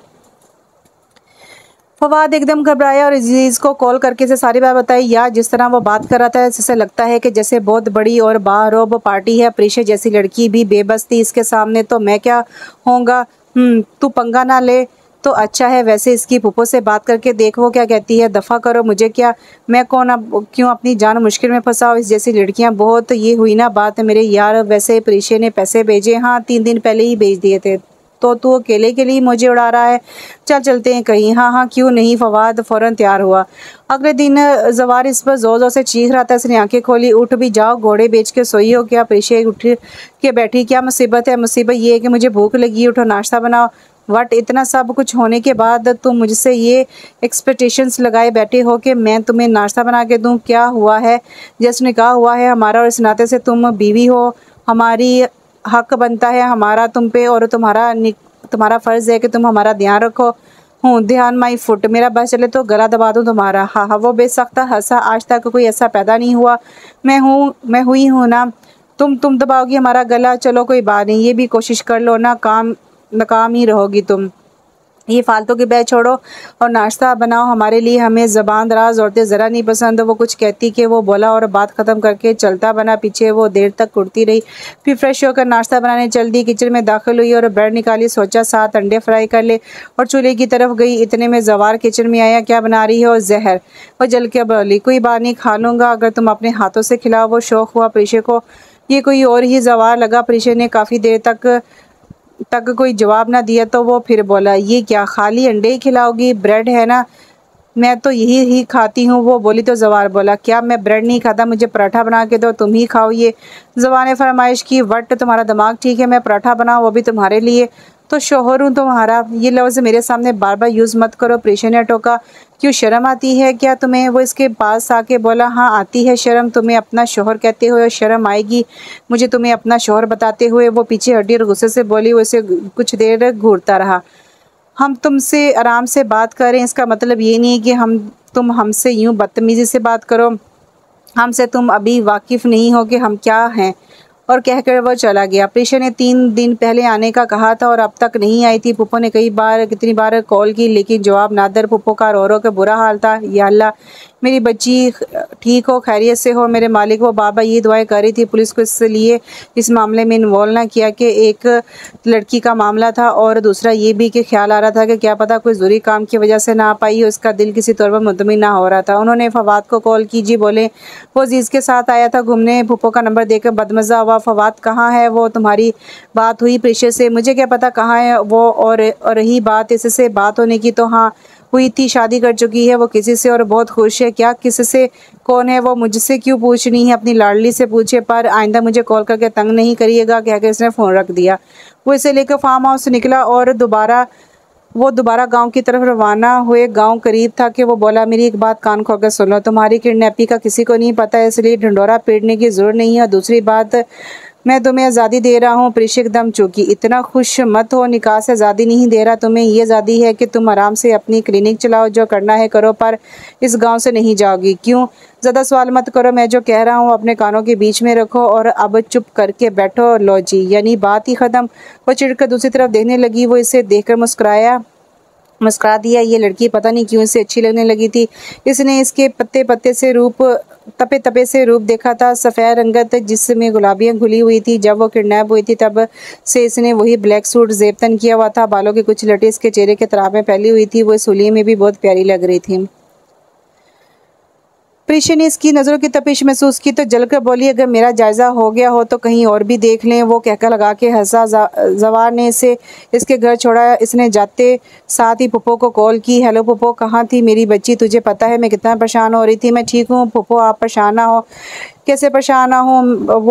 फवाद एकदम घबराया और अजीज़ को कॉल करके इसे सारी बात बताई। या जिस तरह वो बात कर रहा था इससे लगता है कि जैसे बहुत बड़ी और बारोब पार्टी है। प्रीशा जैसी लड़की भी बेबस थी इसके सामने, तो मैं क्या होऊंगा? तू पंगा ना ले तो अच्छा है। वैसे इसकी पुप्पो से बात करके देख वो क्या कहती है। दफ़ा करो, मुझे क्या, मैं कौन, अब क्यों अपनी जान मुश्किल में फंसाओ। इस जैसी लड़कियां बहुत। ये हुई ना बात मेरे यार। वैसे प्रीशे ने पैसे भेजे? हाँ, 3 दिन पहले ही भेज दिए थे। तो तू अकेले के लिए मुझे उड़ा रहा है? चल चलते हैं कहीं। हाँ हाँ, क्यों नहीं। फवाद फ़ौरन तैयार हुआ। अगले दिन जवार इस पर ज़ोर ज़ोर से चीख रहा था। इसने आंखें खोली। उठ भी जाओ, घोड़े बेच के सोई हो क्या? प्रीशे उठ के बैठी। क्या मुसीबत है? मुसीबत ये है कि मुझे भूख लगी। उठो नाश्ता बनाओ। वट, इतना सब कुछ होने के बाद तुम मुझसे ये एक्सपेक्टेशंस लगाए बैठे हो कि मैं तुम्हें नाश्ता बना के दूँ? क्या हुआ है? जस्ट निकाह हुआ है हमारा और इस नाते से तुम बीवी हो। हमारी हक बनता है हमारा तुम पे और तुम्हारा फ़र्ज़ है कि तुम हमारा ध्यान रखो। हूँ ध्यान माई फुट। मेरा बस चले तो गला दबा दूँ तुम्हारा। हाँ हाँ, वो बेसख्ता हंसा। आज तक कोई ऐसा पैदा नहीं हुआ। मैं हुई हूँ ना। तुम दबाओगी हमारा गला? चलो कोई बात नहीं, ये भी कोशिश कर लो ना। काम नाकाम ही रहोगी तुम। ये फालतू की बात छोड़ो और नाश्ता बनाओ हमारे लिए, हमें ज़बान दराज औरतें ज़रा नहीं पसंद। वो कुछ कहती कि वो बोला और बात ख़त्म करके चलता बना। पीछे वो देर तक कुड़ती रही, फिर फ्रेश होकर नाश्ता बनाने चल दी। किचन में दाखिल हुई और ब्रेड निकाली, सोचा 7 अंडे फ्राई कर ले और चूल्हे की तरफ गई। इतने में ज़वार किचन में आया। क्या बना रही हो? ज़हर। वो जल के बोली, कोई बात नहीं, खा लूँगा अगर तुम अपने हाथों से खिलाओ। वो शौक हुआ प्रीशे को, ये कोई और ही ज़वार लगा। प्रीशे ने काफ़ी देर तक कोई जवाब ना दिया तो वो फिर बोला, ये क्या खाली अंडे ही खिलाओगी? ब्रेड है ना, मैं तो यही ही खाती हूँ। वो बोली तो जवार बोला, क्या मैं ब्रेड नहीं खाता? मुझे पराठा बना के दो, तुम ही खाओ। ये जवान ने फरमाइश की, वट तुम्हारा दिमाग ठीक है? मैं पराठा बनाऊँ, वो भी तुम्हारे लिए? तो शोहर हूँ तुम्हारा, ये लफ्ज़ मेरे सामने बार बार यूज़ मत करो। प्रीशा ने टोका, क्यों शर्म आती है क्या तुम्हें? वो इसके पास आके बोला, हाँ आती है शर्म, तुम्हें अपना शोहर कहते हुए शर्म आएगी मुझे तुम्हें अपना शोहर बताते हुए। वो पीछे हटी और गुस्से से बोली। वो इसे कुछ देर घूरता रहा। हम तुमसे आराम से बात करें, इसका मतलब ये नहीं कि तुम हमसे यूं बदतमीज़ी से बात करो। हमसे तुम अभी वाकिफ़ नहीं हो कि हम क्या हैं। और कहकर वो चला गया। प्रीशा ने 3 दिन पहले आने का कहा था और अब तक नहीं आई थी। पुप्पो ने कितनी बार कॉल की लेकिन जवाब नादर। पुप्पो का रो रो के बुरा हाल था। या अल्लाह, मेरी बच्ची ठीक हो, खैरियत से हो मेरे मालिक। वो बाबा ये दुआएं कर रही थी। पुलिस को इसलिए इस मामले में इन्वॉल्व ना किया कि एक लड़की का मामला था और दूसरा ये भी कि ख्याल आ रहा था कि क्या पता कोई ज़रूरी काम की वजह से ना आ पाई हो। इसका दिल किसी तौर पर मुतमिन ना हो रहा था। उन्होंने फवाद को कॉल की। जी बोले, वो अजीज़ के साथ आया था घूमने। पुप्पो का नंबर देकर बदमज़ा हुआ। फवाद कहाँ है? वो तुम्हारी बात हुई प्रीशा से? मुझे क्या पता कहाँ है वो। और रही बात इससे बात होने की, तो हाँ हुई थी, शादी कर चुकी है वो किसी से और बहुत खुश है। क्या किससे? कौन है वो? मुझसे क्यों पूछनी है? अपनी लाडली से पूछे, पर आइंदा मुझे कॉल करके तंग नहीं करिएगा, कहकर इसने फ़ोन रख दिया। वो इसे लेकर फार्म हाउस से निकला और दोबारा गांव की तरफ रवाना हुए। गांव करीब था कि वो बोला, मेरी एक बात कान खोकर सुन लो, तुम्हारी किडनैपिंग का किसी को नहीं पता, इसलिए ढंडोरा पीटने की ज़रूरत नहीं है। और दूसरी बात, मैं तुम्हें आज़ादी दे रहा हूँ। प्रीशा एकदम चौंकी। इतना खुश मत हो, निकाह से आज़ादी नहीं दे रहा तुम्हें, ये आज़ादी है कि तुम आराम से अपनी क्लिनिक चलाओ, जो करना है करो, पर इस गांव से नहीं जाओगी। क्यों? ज़्यादा सवाल मत करो, मैं जो कह रहा हूँ अपने कानों के बीच में रखो और अब चुप करके बैठो। लो जी, यानी बात ही ख़त्म। वो चिढ़कर दूसरी तरफ देखने लगी। वो इसे देखकर मुस्कुरा दिया। ये लड़की पता नहीं क्यों इसे अच्छी लगने लगी थी। इसने इसके तपे तपे से रूप देखा था, सफ़ेद रंगत जिसमें गुलाबियाँ घुली हुई थी। जब वो किडनैप हुई थी तब से इसने वही ब्लैक सूट ज़ेबतन किया हुआ था। बालों की कुछ लटी इसके चेहरे के तराप में फैली हुई थी। वो इस हुलिये में भी बहुत प्यारी लग रही थी। प्रीशा ने इसकी नज़रों की तपिश महसूस की तो जलकर बोली, अगर मेरा जायज़ा हो गया हो तो कहीं और भी देख लें। वो कहकर लगा के हंसा। जवार ने इसके घर छोड़ा। इसने जाते साथ ही पुप्पो को कॉल की। हेलो पुप्पो, कहाँ थी मेरी बच्ची? तुझे पता है मैं कितना परेशान हो रही थी। मैं ठीक हूँ पुप्पो, आप परेशान ना हो। कैसे परेशान ना हूँ?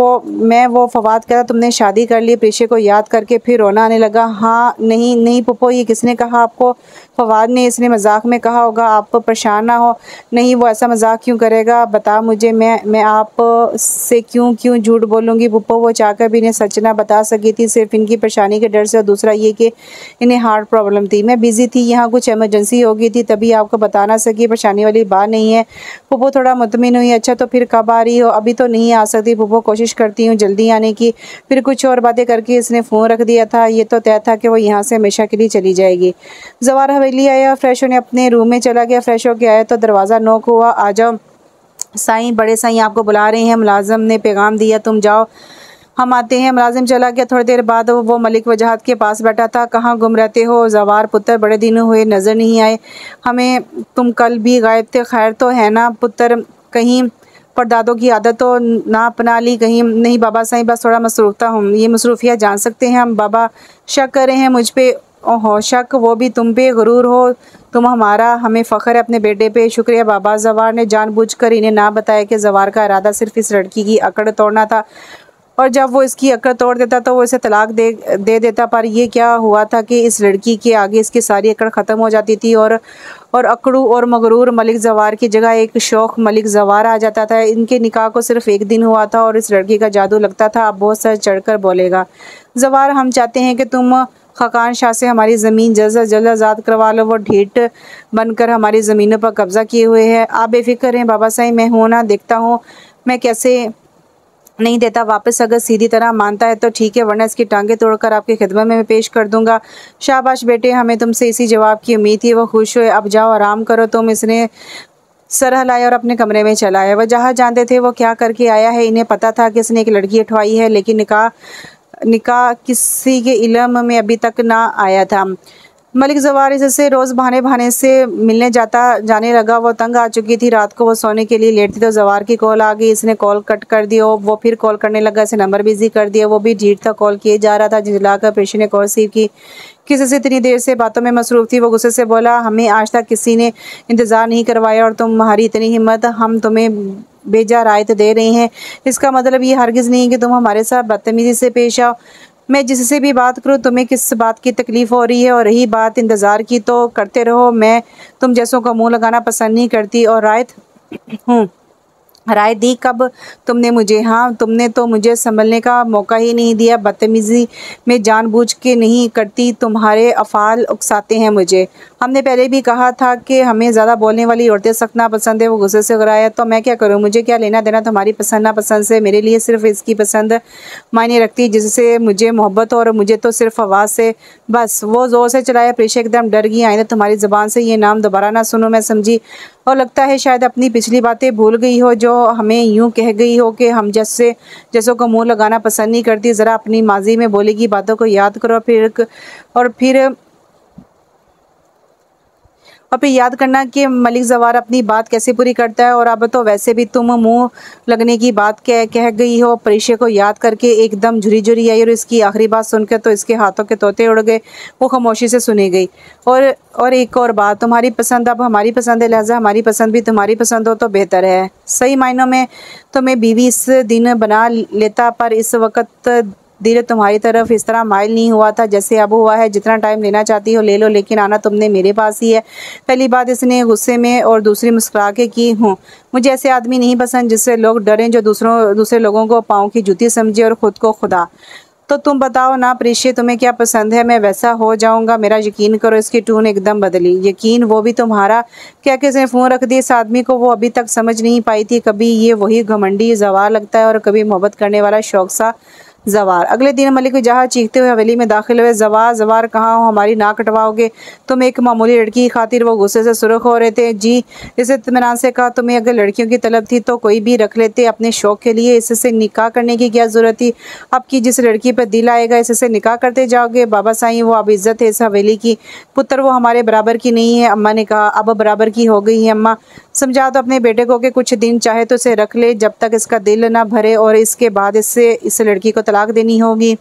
वो फवाद कह रहा, तुमने शादी कर ली? प्रीशा को याद करके फिर रोना आने लगा। हाँ नहीं नहीं पुप्पो, ये किसने कहा आपको? फवाद ने, इसने मजाक में कहा होगा। आप परेशान ना हो। नहीं, वो ऐसा मजाक क्यों करेगा? बता मुझे, मैं आप से क्यों झूठ बोलूँगी पुप्पो? वो चाहकर भी इन्हें सच ना बता सकी थी, सिर्फ इनकी परेशानी के डर से, और दूसरा ये कि इन्हें हार्ट प्रॉब्लम थी। मैं बिज़ी थी, यहाँ कुछ इमरजेंसी हो गई थी, तभी आपको बता ना सकी। परेशानी वाली बात नहीं है। पुप्पो थोड़ा मुतमिन हुई। अच्छा तो फिर कब आ रही हो? अभी तो नहीं आ सकती पुप्पो, कोशिश करती हूँ जल्दी आने की। फिर कुछ और बातें करके इसने फ़ोन रख दिया था। ये तो तय था कि वो यहाँ से हमेशा के लिए चली जाएगी। जवार हवेली आया, फ्रेश होने अपने रूम में चला गया। फ्रेश होके आया तो दरवाज़ा नॉक हुआ। आ जाओ साईं, बड़े साईं आपको बुला रहे हैं। मुलाजिम ने पैगाम दिया, तुम जाओ हम आते हैं। मुलाजिम चला गया। थोड़ी देर बाद वो मलिक वजाहत के पास बैठा था। कहाँ गुम रहते हो जवार पुत्र? बड़े दिनों हुए नज़र नहीं आए हमें, तुम कल भी गायब थे। खैर तो है ना पुत्र? कहीं परदादों की आदत तो ना अपना ली कहीं? नहीं बाबा साईं, बस थोड़ा मसरूफ़ था हूँ। ये मसरूफियत जान सकते हैं हम? बाबा शक कर रहे हैं मुझ पे? ओहो शक, वो भी तुम पे? गुरूर हो तुम हमारा, हमें फ़ख्र है अपने बेटे पे। शुक्रिया बाबा। जवार ने जानबूझकर इन्हें ना बताया कि जवार का इरादा सिर्फ इस लड़की की अकड़ तोड़ना था, और जब वो इसकी अकड़ तोड़ देता तो वो इसे तलाक दे देता। पर ये क्या हुआ था कि इस लड़की के आगे इसकी सारी अकड़ ख़त्म हो जाती थी और अकड़ू और मगरूर मलिक जवार की जगह एक शौक मलिक जवार आ जाता था। इनके निकाह को सिर्फ 1 दिन हुआ था और इस लड़की का जादू लगता था अब बहुत सर चढ़कर बोलेगा। जवार, हम चाहते हैं कि तुम खाकान शाह से हमारी ज़मीन जल्द से जल्द आज़ाद करवा लो। वो ढीठ बनकर हमारी ज़मीनों पर कब्ज़ा किए हुए है। आप बेफिक्र हैं बाबा साईं, मैं हूँ ना, देखता हूँ मैं कैसे नहीं देता वापस, अगर सीधी तरह मानता है तो ठीक है, वरना इसकी टांगें तोड़कर आपकी खिदमत में मैं पेश कर दूंगा। शाबाश बेटे, हमें तुमसे इसी जवाब की उम्मीद थी। वो खुश हुए। अब जाओ आराम करो तुम। इसने सर हिलाया और अपने कमरे में चला आया। वह जहाँ जानते थे वो क्या करके आया है। इन्हें पता था कि इसने एक लड़की उठवाई है, लेकिन निकाह किसी के इल्म में अभी तक ना आया था। मलिक जवार इससे रोज़ बहाने बहाने से मिलने जाने लगा। वो तंग आ चुकी थी। रात को वो सोने के लिए लेटती तो जवार की कॉल आ गई। इसने कॉल कट कर दी और वो फिर कॉल करने लगा। इसे नंबर बिजी कर दिया। वो भी ढीठ था, कॉल किए जा रहा था। झिझलाकर पेशी ने कॉल रिसीव की। किसी से इतनी देर से बातों में मसरूफ थी। वो गुस्से से बोला, हमें आज तक किसी ने इंतज़ार नहीं करवाया और तुम्हारी इतनी हिम्मत, हम तुम्हें बेजा रायत दे रहे हैं। इसका मतलब ये हरगिज़ नहीं कि तुम हमारे साथ बदतमीज़ी से पेश आओ। मैं जिससे भी बात करूं तुम्हें किस बात की तकलीफ़ हो रही है, और रही बात इंतज़ार की तो करते रहो। मैं तुम जैसों का मुंह लगाना पसंद नहीं करती और राय दी कब तुमने मुझे? हाँ, तुमने तो मुझे संभलने का मौका ही नहीं दिया। बदतमीज़ी में जानबूझ के नहीं करती, तुम्हारे अफ़ाल उकसाते हैं मुझे। हमने पहले भी कहा था कि हमें ज़्यादा बोलने वाली औरतें सख्त नापसंद है। वो गुस्से से घबराया। तो मैं क्या करूँ? मुझे क्या लेना देना तुम्हारी पसंद नापसंद से? मेरे लिए सिर्फ इसकी पसंद मायने रखती जिससे मुझे मोहब्बत हो, और मुझे तो सिर्फ आवाज़ से बस। वो ज़ोर से चलाया। प्रीशा एकदम डर गई। आइंदा तुम्हारी ज़बान से ये नाम दोबारा ना सुनो, मैं समझी। और लगता है शायद अपनी पिछली बातें भूल गई हो, जो हमें यूँ कह गई हो कि हम जैसों को मुंह लगाना पसंद नहीं करती। ज़रा अपनी माजी में बोली गई बातों को याद करो, और फिर याद करना कि मलिक जवार अपनी बात कैसे पूरी करता है। और अब तो वैसे भी तुम मुंह लगने की बात कह गई हो। परीक्षा को याद करके एकदम झुरी आई, और इसकी आखिरी बात सुनकर तो इसके हाथों के तोते उड़ गए। वो खामोशी से सुनी गई। और एक और बात, तुम्हारी पसंद अब हमारी पसंद है, लिहाजा हमारी पसंद भी तुम्हारी पसंद हो तो बेहतर है। सही मायनों में तो मैं बीवी इस दिन बना लेता, पर इस वक्त दिल तुम्हारी तरफ इस तरह माइल नहीं हुआ था जैसे अब हुआ है। जितना टाइम लेना चाहती हो ले लो, लेकिन आना तुमने मेरे पास ही है। पहली बात इसने गुस्से में, और दूसरी मुस्कुरा के की हूँ। मुझे ऐसे आदमी नहीं पसंद जिससे लोग डरें, जो दूसरे लोगों को पाँव की जूती समझे और ख़ुद को खुदा। तो तुम बताओ ना प्रीशा, तुम्हें क्या पसंद है? मैं वैसा हो जाऊंगा, मेरा यकीन करो। इसकी टून एकदम बदली। यकीन? वो भी तुम्हारा? क्या किसने फ़ोन रख दिया इस आदमी को? वो अभी तक समझ नहीं पाई थी। कभी ये वही घमंडी जवार लगता है, और कभी मोहब्बत करने वाला शौक सा जवार। अगले दिन मलिक जहाँ चीखते हुए हवेली में दाखिल हुए। जवार कहाँ हो? हमारी नाक कटवाओगे तुम एक मामूली लड़की की खातिर? वो गुस्से से सुर्ख हो रहे थे। जी, इसे इत्मीनान से कहा, तुम्हें अगर लड़कियों की तलब थी तो कोई भी रख लेते अपने शौक के लिए। इससे निकाह करने की क्या ज़रूरत थी? अब की जिस लड़की पर दिल आएगा इससे निकाह करते जाओगे? बाबा साईं, वो अब इज़्ज़त है इस हवेली की। पुत्र वो हमारे बराबर की नहीं है। अम्मा ने कहा, अब बराबर की हो गई है अम्मा। समझा तो अपने बेटे को कि कुछ दिन चाहे तो इसे रख ले, जब तक इसका दिल ना भरे, और इसके बाद इस लड़की को तलाक देनी होगी।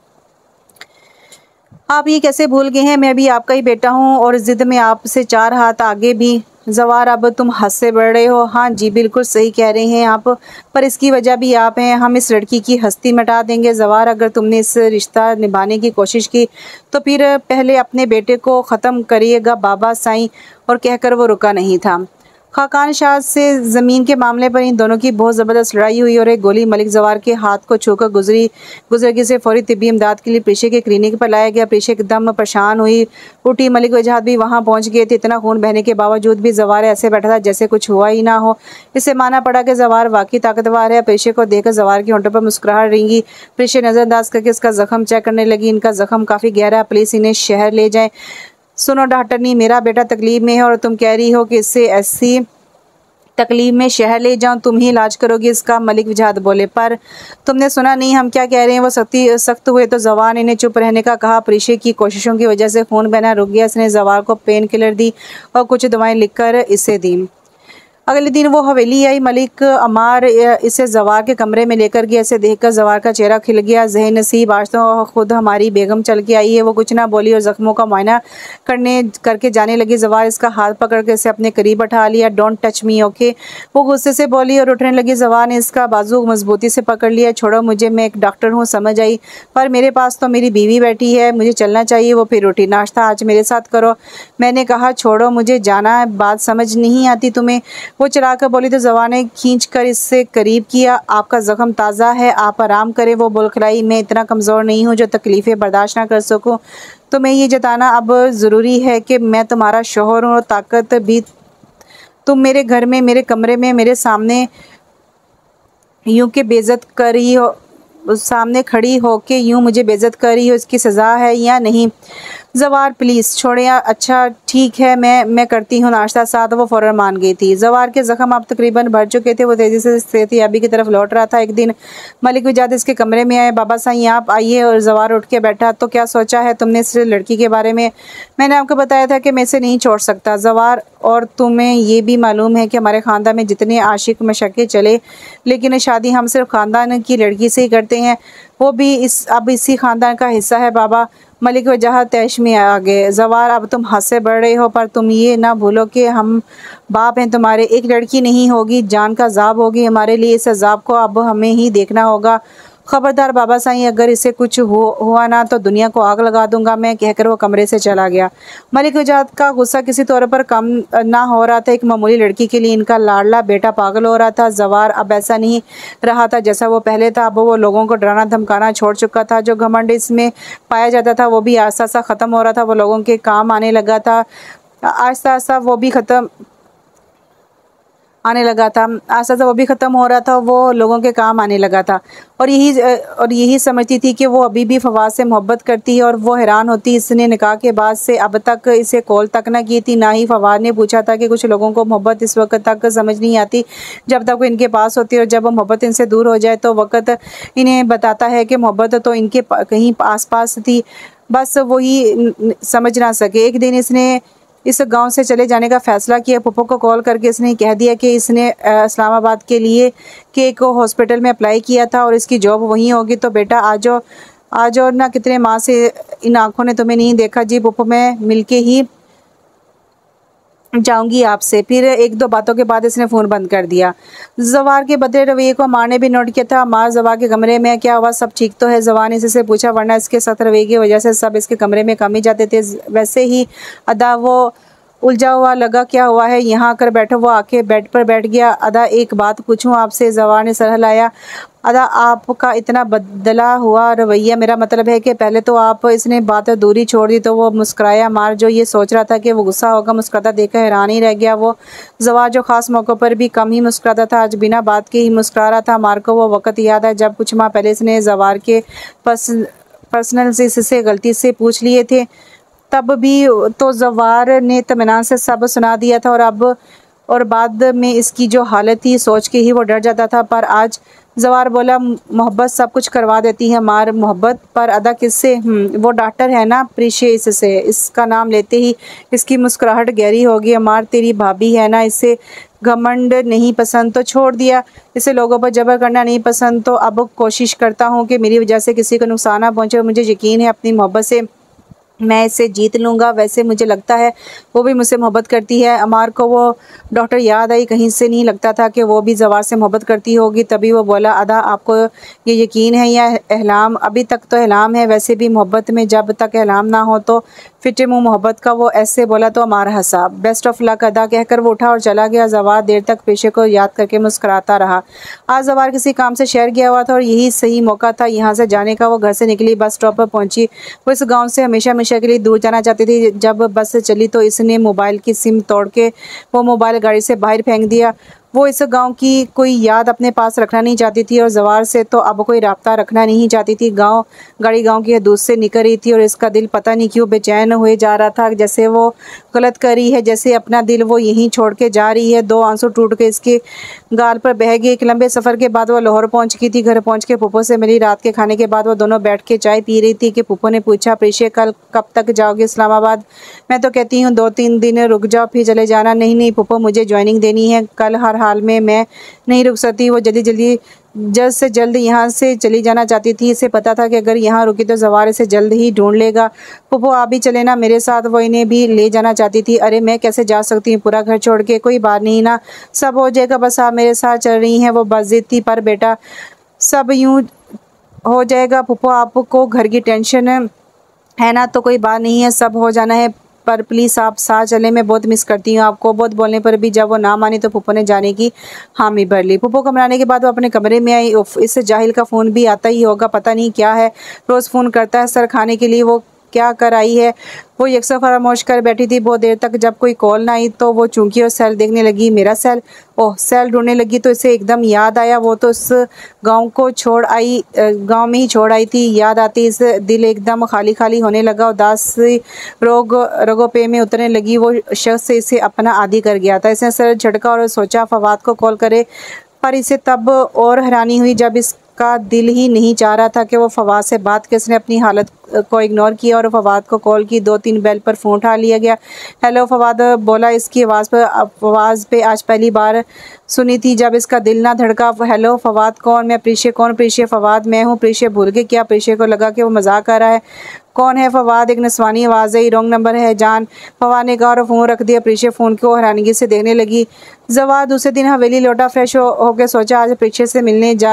आप ये कैसे भूल गए हैं? मैं भी आपका ही बेटा हूँ, और जिद में आपसे 4 हाथ आगे भी। जवार, अब तुम हद से बढ़ रहे हो। हाँ जी, बिल्कुल सही कह रहे हैं आप, पर इसकी वजह भी आप हैं। हम इस लड़की की हस्ती मिटा देंगे। जवार, अगर तुमने इस रिश्ता निभाने की कोशिश की तो फिर पहले अपने बेटे को ख़त्म करिएगा बाबा साईं। और कहकर वो रुका नहीं था। खाकान शाह से ज़मीन के मामले पर इन दोनों की बहुत ज़बरदस्त लड़ाई हुई, और एक गोली मलिक जवार के हाथ को छूकर गुजरगी से फौरी तिब्बी इमदाद के लिए प्रीशा के क्लिनिक पर लाया गया। प्रीशा एकदम परेशान हुई उठी। मलिक वजहत भी वहां पहुंच गए थे। इतना खून बहने के बावजूद भी जवार ऐसे बैठा था जैसे कुछ हुआ ही ना हो। इससे माना पड़ा कि जवार वाकई ताकतवर है। प्रीशा को देखकर जवार की होंठों पर मुस्कुराहट रेंगी। प्रीशा नज़रअंदाज करके इसका जख्म चेक करने लगी। इनका जख्म काफ़ी गहरा है, प्लीज़ इन्हें शहर ले जाएं। सुनो डॉक्टरनी, मेरा बेटा तकलीफ में है, और तुम कह रही हो कि इससे ऐसी तकलीफ में शहर ले जाऊं, तुम ही इलाज करोगी इसका? मलिक वजहत बोले, पर तुमने सुना नहीं हम क्या कह रहे हैं? वो सख्त हुए तो जवार ने चुप रहने का कहा। प्रीशा की कोशिशों की वजह से खून बहना रुक गया। इसने जवार को पेन किलर दी और कुछ दवाएं लिखकर इसे दी। अगले दिन वो हवेली आई। मलिक अमार इसे जवार के कमरे में लेकर गया। इसे देखकर जवार का चेहरा खिल गया। ज़हन नसीब, आज तो खुद हमारी बेगम चल के आई है। वो कुछ ना बोली और ज़ख्मों का मुआयना करके जाने लगी। जवार इसका हाथ पकड़ के इसे अपने करीब बैठा लिया। Don't touch me, okay? वो गुस्से से बोली और उठने लगी। जवार ने इसका बाजू मजबूती से पकड़ लिया। छोड़ो मुझे, मैं एक डॉक्टर हूँ, समझ आई, पर मेरे पास तो मेरी बीवी बैठी है, मुझे चलना चाहिए। वो फिर उठी। नाश्ता आज मेरे साथ करो। मैंने कहा छोड़ो, मुझे जाना है। बात समझ नहीं आती तुम्हें? वो चला कर बोली तो जवार ने खींच कर इससे करीब किया। आपका जख्म ताज़ा है, आप आराम करें। वो बोलखलाई, मैं इतना कमज़ोर नहीं हूँ जो तकलीफ़ें बर्दाश्त ना कर सकूँ। तो मैं ये जताना अब ज़रूरी है कि मैं तुम्हारा शौहर हूँ, और ताकत भी तुम मेरे घर में, मेरे कमरे में, मेरे सामने यूं कि बेइज्जत कर रही हो, सामने खड़ी हो के यूं मुझे बेइज्जत कर रही हो, इसकी सज़ा है या नहीं? ज़वार प्लीज़ छोड़ें। अच्छा ठीक है, मैं करती हूँ नाश्ता साथ। वो फ़ौरन मान गई थी। ज़वार के ज़ख्म अब तकरीबन भर चुके थे। वो तेज़ी से सेहतियाबी की तरफ लौट रहा था। एक दिन मलिक वजाद इसके कमरे में आए। बाबा साईं आप आइए। और ज़वार उठ के बैठा। तो क्या सोचा है तुमने इस लड़की के बारे में? मैंने आपको बताया था कि मैं इसे नहीं छोड़ सकता ज़वार, और तुम्हें ये भी मालूम है कि हमारे ख़ानदान में जितने आशिक मशक्क़े चले, लेकिन शादी हम सिर्फ ख़ानदान की लड़की से ही करते हैं। वो भी अब इसी ख़ानदान का हिस्सा है बाबा। मलिक वजह तैश में आ गए। ज़वार अब तुम हद से बढ़ रहे हो, पर तुम ये ना भूलो कि हम बाप हैं तुम्हारे। एक लड़की नहीं होगी, जान का अज़ाब होगी हमारे लिए। इस अज़ाब को अब हमें ही देखना होगा। खबरदार बाबा साईं, अगर इसे कुछ हुआ ना तो दुनिया को आग लगा दूंगा मैं, कहकर वो कमरे से चला गया। मलिक वजाद का गुस्सा किसी तौर पर कम ना हो रहा था। एक मामूली लड़की के लिए इनका लाडला बेटा पागल हो रहा था। ज़वार अब ऐसा नहीं रहा था जैसा वो पहले था। अब वो लोगों को डराना धमकाना छोड़ चुका था। जो घमंड इसमें पाया जाता था वो भी आहिस्ता आहिस्ता ख़त्म हो रहा था। वो लोगों के काम आने लगा था। आहिस्ता आहिस्ता वो भी ख़त्म हो रहा था। वो लोगों के काम आने लगा था। और यही समझती थी कि वो अभी भी फवाद से मोहब्बत करती है। और वो हैरान होती, इसने निकाह के बाद से अब तक इसे कॉल तक ना की थी। ना ही फवाद ने पूछा था कि कुछ लोगों को मोहब्बत इस वक्त तक समझ नहीं आती जब तक वो इनके पास होती है, और जब वो मोहब्बत इनसे दूर हो जाए तो वक्त इन्हें बताता है कि मोहब्बत तो इनके कहीं आस पास थी, बस वही समझ ना सके। एक दिन इसने इस गांव से चले जाने का फ़ैसला किया। पप्पू को कॉल करके इसने कह दिया कि इसने इस्लामाबाद के लिए के एक हॉस्पिटल में अप्लाई किया था और इसकी जॉब वहीं होगी। तो बेटा आ जाओ ना, कितने माह से इन आँखों ने तुम्हें नहीं देखा। जी पप्पू, मैं मिलके ही जाऊंगी आपसे। फिर एक दो बातों के बाद इसने फ़ोन बंद कर दिया। ज़वार के बदले रवैये को अमार ने भी नोट किया था। अमार ज़वार के कमरे में क्या हुआ, सब ठीक तो है? ज़वार ने इससे पूछा, वरना इसके सख्त रवैये की वजह से सब इसके कमरे में कम ही जाते थे। वैसे ही अदा वो उलझा हुआ लगा, क्या हुआ है, यहाँ आकर बैठो। वो आके बेड पर बैठ गया। अदा एक बात पूछूं आपसे? ज़वार ने सर हिलाया। अदा आपका इतना बदला हुआ रवैया, मेरा मतलब है कि पहले तो आप इसने बात दूरी छोड़ दी। तो वो मुस्कुराया। मार जो ये सोच रहा था कि वो गुस्सा होगा, मुस्कुराता देखकर हैरान ही रह गया। वो ज़वार जो ख़ास मौक़ों पर भी कम ही मुस्कुराता था, आज बिना बात के ही मुस्कुरा रहा था। मार को वो वक़्त याद है जब कुछ माह पहले इसने ज़वार के पर्सनल से इससे गलती से पूछ लिए थे। तब भी तो ज़वार ने इत्मीनान से सब सुना दिया था, और बाद में इसकी जो हालत थी सोच के ही वो डर जाता था। पर आज ज़वार बोला, मोहब्बत सब कुछ करवा देती है मार। मोहब्बत? पर अदा किससे? वो डॉक्टर है ना, प्रीशियस से। इसका नाम लेते ही इसकी मुस्कुराहट गहरी हो गई। मार तेरी भाभी है ना, इसे घमंड नहीं पसंद तो छोड़ दिया। इसे लोगों पर जबर करना नहीं पसंद, तो अब कोशिश करता हूँ कि मेरी वजह से किसी को नुकसान ना पहुँचे। मुझे यकीन है अपनी मोहब्बत से मैं इसे जीत लूँगा। वैसे मुझे लगता है वो भी मुझसे मोहब्बत करती है। अमार को वो डॉक्टर याद आई। कहीं से नहीं लगता था कि वो भी ज़वार से मोहब्बत करती होगी। तभी वो बोला, अदा आपको ये यकीन है या एहलाम? अभी तक तो एहलाम है, वैसे भी मोहब्बत में जब तक एहलाम ना हो तो फिटे मुँह मोहब्बत का। वो ऐसे बोला तो अमार हंसा। बेस्ट ऑफ लक अदा, कहकर वो उठा और चला गया। ज़वार देर तक पेशे को याद करके मुस्कुराता रहा। आज ज़वार किसी काम से शहर गया हुआ था और यही सही मौका था यहाँ से जाने का। वो घर से निकली, बस स्टॉप पर पहुँची। वो इस गाँव से हमेशा के लिए दूर जाना चाहती थी। जब बस चली तो इसने मोबाइल की सिम तोड़ के वो मोबाइल गाड़ी से बाहर फेंक दिया। वो इस गांव की कोई याद अपने पास रखना नहीं चाहती थी, और ज़वार से तो अब कोई राब्ता रखना नहीं चाहती थी। गाड़ी गांव की हदूद से निकल रही थी और इसका दिल पता नहीं क्यों बेचैन हुए जा रहा था, जैसे वो गलत कर रही है, जैसे अपना दिल वो यहीं छोड़ के जा रही है। दो आंसू टूट के इसके गाल पर बह गए। एक लंबे सफ़र के बाद वो लाहौर पहुंच गई थी। घर पहुंच के पुप्पो से मिली। रात के खाने के बाद वो दोनों बैठ के चाय पी रही थी कि पुप्पो ने पूछा, प्रीशे कल कब तक जाओगे इस्लामाबाद? मैं तो कहती हूँ 2-3 दिन रुक जाओ फिर चले जाना। नहीं पुप्पो, मुझे ज्वाइनिंग देनी है कल, हर हाल में मैं नहीं रुक सकती। वो जल्द से जल्द यहाँ से चली जाना चाहती थी। इसे पता था कि अगर यहाँ रुकी तो ज़वार इसे जल्द ही ढूंढ लेगा। पुप्पो आप भी चले ना मेरे साथ, वो इन्हें भी ले जाना चाहती थी। अरे मैं कैसे जा सकती हूँ पूरा घर छोड़ के? कोई बात नहीं ना, सब हो जाएगा, बस आप मेरे साथ चल रही हैं। वो बज़िद थी। पर बेटा सब यूँ हो जाएगा पुप्पो, आपको घर की टेंशन है ना, तो कोई बात नहीं है, सब हो जाना है, पर प्लीज़ आप साथ चलें, मैं बहुत मिस करती हूँ आपको। बहुत बोलने पर भी जब वो ना मानी तो पुप्पो ने जाने की हामी भर ली। पुप्पो को मनाने के बाद वो अपने कमरे में आई। इस जाहिल का फ़ोन भी आता ही होगा, पता नहीं क्या है, रोज़ फ़ोन करता है सर खाने के लिए। वो کیا کر آئی ہے؟ وہ یکساں فراموش کر بیٹھی تھی بہت دیر تک، جب کوئی کال نہ آئی تو وہ چونکی اور سیل دیکھنے لگی۔ میرا سیل؟ اوہ، سیل ڈھونڈنے لگی تو اسے ایک دم یاد آیا وہ تو اس گاؤں میں ہی چھوڑ آئی تھی۔ یاد آتی اس دل ایک دم خالی خالی ہونے لگا، اداسی رگوں پہ میں اترنے لگی۔ وہ شخص اسے اپنا عادی کر گیا تھا۔ اس نے سر جھٹکا اور سوچا فواد کو کال کرے، پر اسے تب اور حیرانی ہوئی جب اس کا دل ہی نہیں چاہ رہا تھا کہ وہ فواد سے بات کرے۔ اس نے اپنی حالت کو اگنور کیا اور فواد کو کال کی۔ 2-3 بیل پر فون اٹھا لیا گیا۔ ہیلو، فواد بولا۔ اس کی آواز پہ آج پہلی بار سنی تھی جب اس کا دل نہ دھڑکا۔ ہیلو فواد، کون؟ میں پریشے۔ کون پریشے؟ فواد میں ہوں۔ پریشے بھول گئے کیا؟ پریشے کو لگا کہ وہ مذاق کر رہا ہے۔ کون ہے فواد؟ ایک نسوانی آواز آئی۔ رانگ نمبر ہے جان، فواد نے کہا اور فون رکھ دیا۔ پریشے فون کو حیرانگی سے دیکھنے لگی۔ زوال دوسرے دن حویلی لوٹا، فریش ہو کے سوچا آج پریشے سے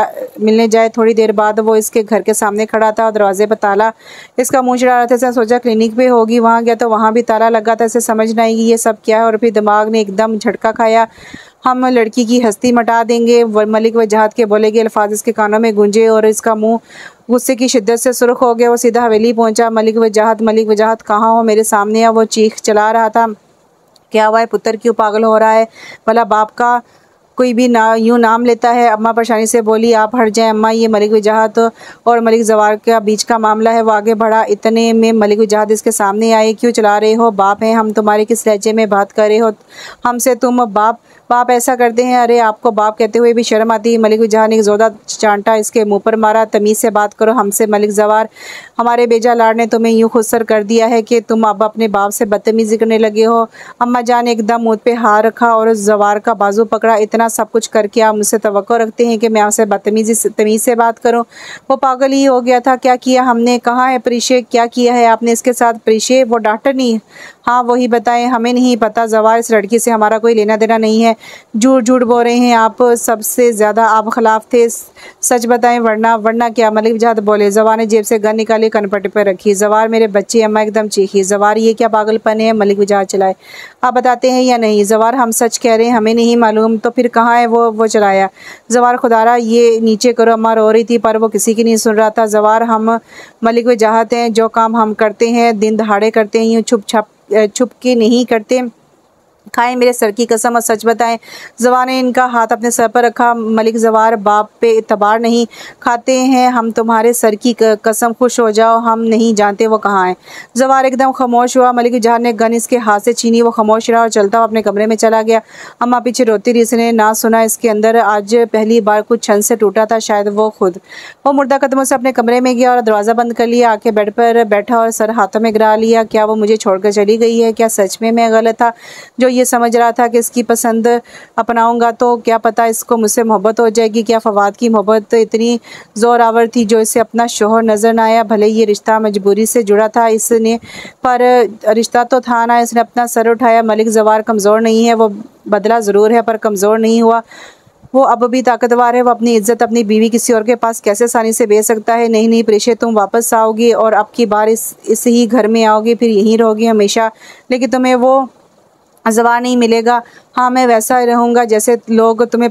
ملنے جائے۔ تھوڑی دیر بعد وہ اس کے گھر کے سامنے کھڑا تھا اور دروازے پر تالا اس کا منہ چڑھا رہا تھا۔ اس نے سوچا کلینک پہ ہوگی، وہاں گیا تو وہاں بھی تالا لگا تھا۔ اسے سمجھ نہ آئی کہ یہ سب کیا ہے اور پھر دماغ نے ایک دم جھٹکا کھایا۔ ہم لڑکی کی ہستی مٹا دیں گے، ملک وجاہت کے بولے گئے الفاظ اس کے کانوں میں گونجے اور اس کا منہ غصے کی شدت سے سرخ ہو گیا۔ وہ سیدھا حویلی پہنچا۔ ملک وجاہت کہاں ہو؟ میرے سامنے آ، وہ چیخ چلا رہا تھا۔ کیا ہوا ہے؟ پتر کیوں پاگل ہو رہا ہے؟ بھلا باپ کا کوئی بھی یوں نام لیتا ہے؟ اماں پریشانی سے بولی۔ آپ ہٹ جائیں اماں، یہ ملک وجاہت اور ملک زوال کا بیچ کا معاملہ ہے۔ وہ آگے بڑھا، اتنے میں ملک وجاہت اس کے سامنے آئے۔ کیوں چلا رہے ہو؟ باپ ہیں ہم، تمہارے کس لہجے میں بات کر رہے ہو ہم سے؟ تم باپ ایسا کرتے ہیں؟ ارے آپ کو باپ کہتے ہوئے بھی شرم آتی ہے؟ ملک وجاہت نے ایک زوردار چانٹا اس کے منہ پر مارا۔ تمیز سے بات کرو ہم سے ملک زوال، ہمارے بیجا لاڑ نے تمہیں یوں خود سر کر دیا ہے کہ تم اب اپنے باپ سے بدتمیزی کرنے لگے ہو؟ اماں جان نے ایک دم منہ پہ ہاتھ رکھا اور زوال کا بازو پکڑا۔ اتنا سب کچھ کر کے آپ مجھ سے توقع رکھتے ہیں کہ میں آپ سے تمیز سے بات کروں؟ وہ پاگل ہی ہو گیا تھا۔ کیا کیا ہم نے؟ کہاں ہے پریشے؟ کیا کیا ہے آپ نے اس کے ساتھ؟ پریشے وہ ڈاکٹر نہیں؟ ہاں وہی بتائیں۔ ہمیں نہیں پتا زوال، اس لڑکی سے ہمارا کوئی لینا دینا نہیں ہے۔ جھوٹ بول رہے ہیں آپ، سب سے زیادہ آپ خلاف تھے، سچ بتائیں ورنہ کیا؟ ملک وجاہت بولے۔ زوال نے جیب سے گن نکالی، کنپٹ پہ رکھی۔ زوال میرے بچے، اماں ایک دم چیخی۔ زوال یہ کیا پاگل پن ہے؟ ملک وجاہت چلائے۔ آپ بتاتے ہیں یا نہیں؟ زوال ہم سچ کہہ رہے ہیں، ہمیں نہیں معلوم۔ تو پھر کہاں ہے وہ چلایا؟ زوال خدارا یہ نیچے کرو، اماں رو رہی تھی پر وہ کسی کی نہیں سن رہا تھا۔ زوال ہم ملک وجاہت ہیں، جو کام ہم کرتے ہیں دن دہاڑے کرتے ہیں، یوں چھپ کے نہیں کرتے۔ کھائیں میرے سر کی قسم اور سچ بتائیں۔ زوال نے ان کا ہاتھ اپنے سر پر رکھا۔ ملک زوال باپ پہ اعتبار نہیں، کھاتے ہیں ہم تمہارے سر کی قسم، خوش ہو جاؤ، ہم نہیں جانتے وہ کہاں ہیں۔ زوال ایک دم خاموش ہوا۔ ملک وجاہت نے گن اس کے ہاتھ سے چھینی۔ وہ خاموش رہا اور چلتا ہوا اپنے کمرے میں چلا گیا۔ اماں پیچھے روتی رہی، اس نے نہ سنا۔ اس کے اندر آج پہلی بار کچھ چھن سے ٹوٹا تھا، شاید وہ خود۔ وہ مردہ قدموں سے اپنے کمرے میں گیا اور دروازہ بند کر لیا۔ آ کے بیڈ پر بیٹھا اور سر ہاتھوں میں گرا لیا۔ کیا وہ مجھے چھوڑ کر چلی گئی ہے؟ کیا سچ میں غلط تھا جو یہ سمجھ رہا تھا کہ اس کی پسند اپناؤں گا تو کیا پتہ اس کو مجھ سے محبت ہو جائے گی؟ کیا فواد کی محبت اتنی زور آور تھی جو اسے اپنا شوہر نظر نہ آیا؟ بھلے یہ رشتہ مجبوری سے جڑا تھا اس نے، پر رشتہ تو تھا نا۔ اس نے اپنا سر اٹھایا۔ ملک زوال کمزور نہیں ہے، وہ بدلا ضرور ہے پر کمزور نہیں ہوا۔ وہ اب بھی طاقتور ہے۔ وہ اپنی عزت اپنی بیوی کسی اور کے پاس کیسے آسانی سے بیچ سکتا ہے؟ نہیں پریشے، تم واپس آؤ گی اور اب کی بار اس ہی گھر میں آؤ گی، پھر یہیں رہو گی ہمیشہ، لیکن تمہیں وہ زوال نہیں ملے گا۔ ہاں میں ویسا رہوں گا جیسے لوگ تمہیں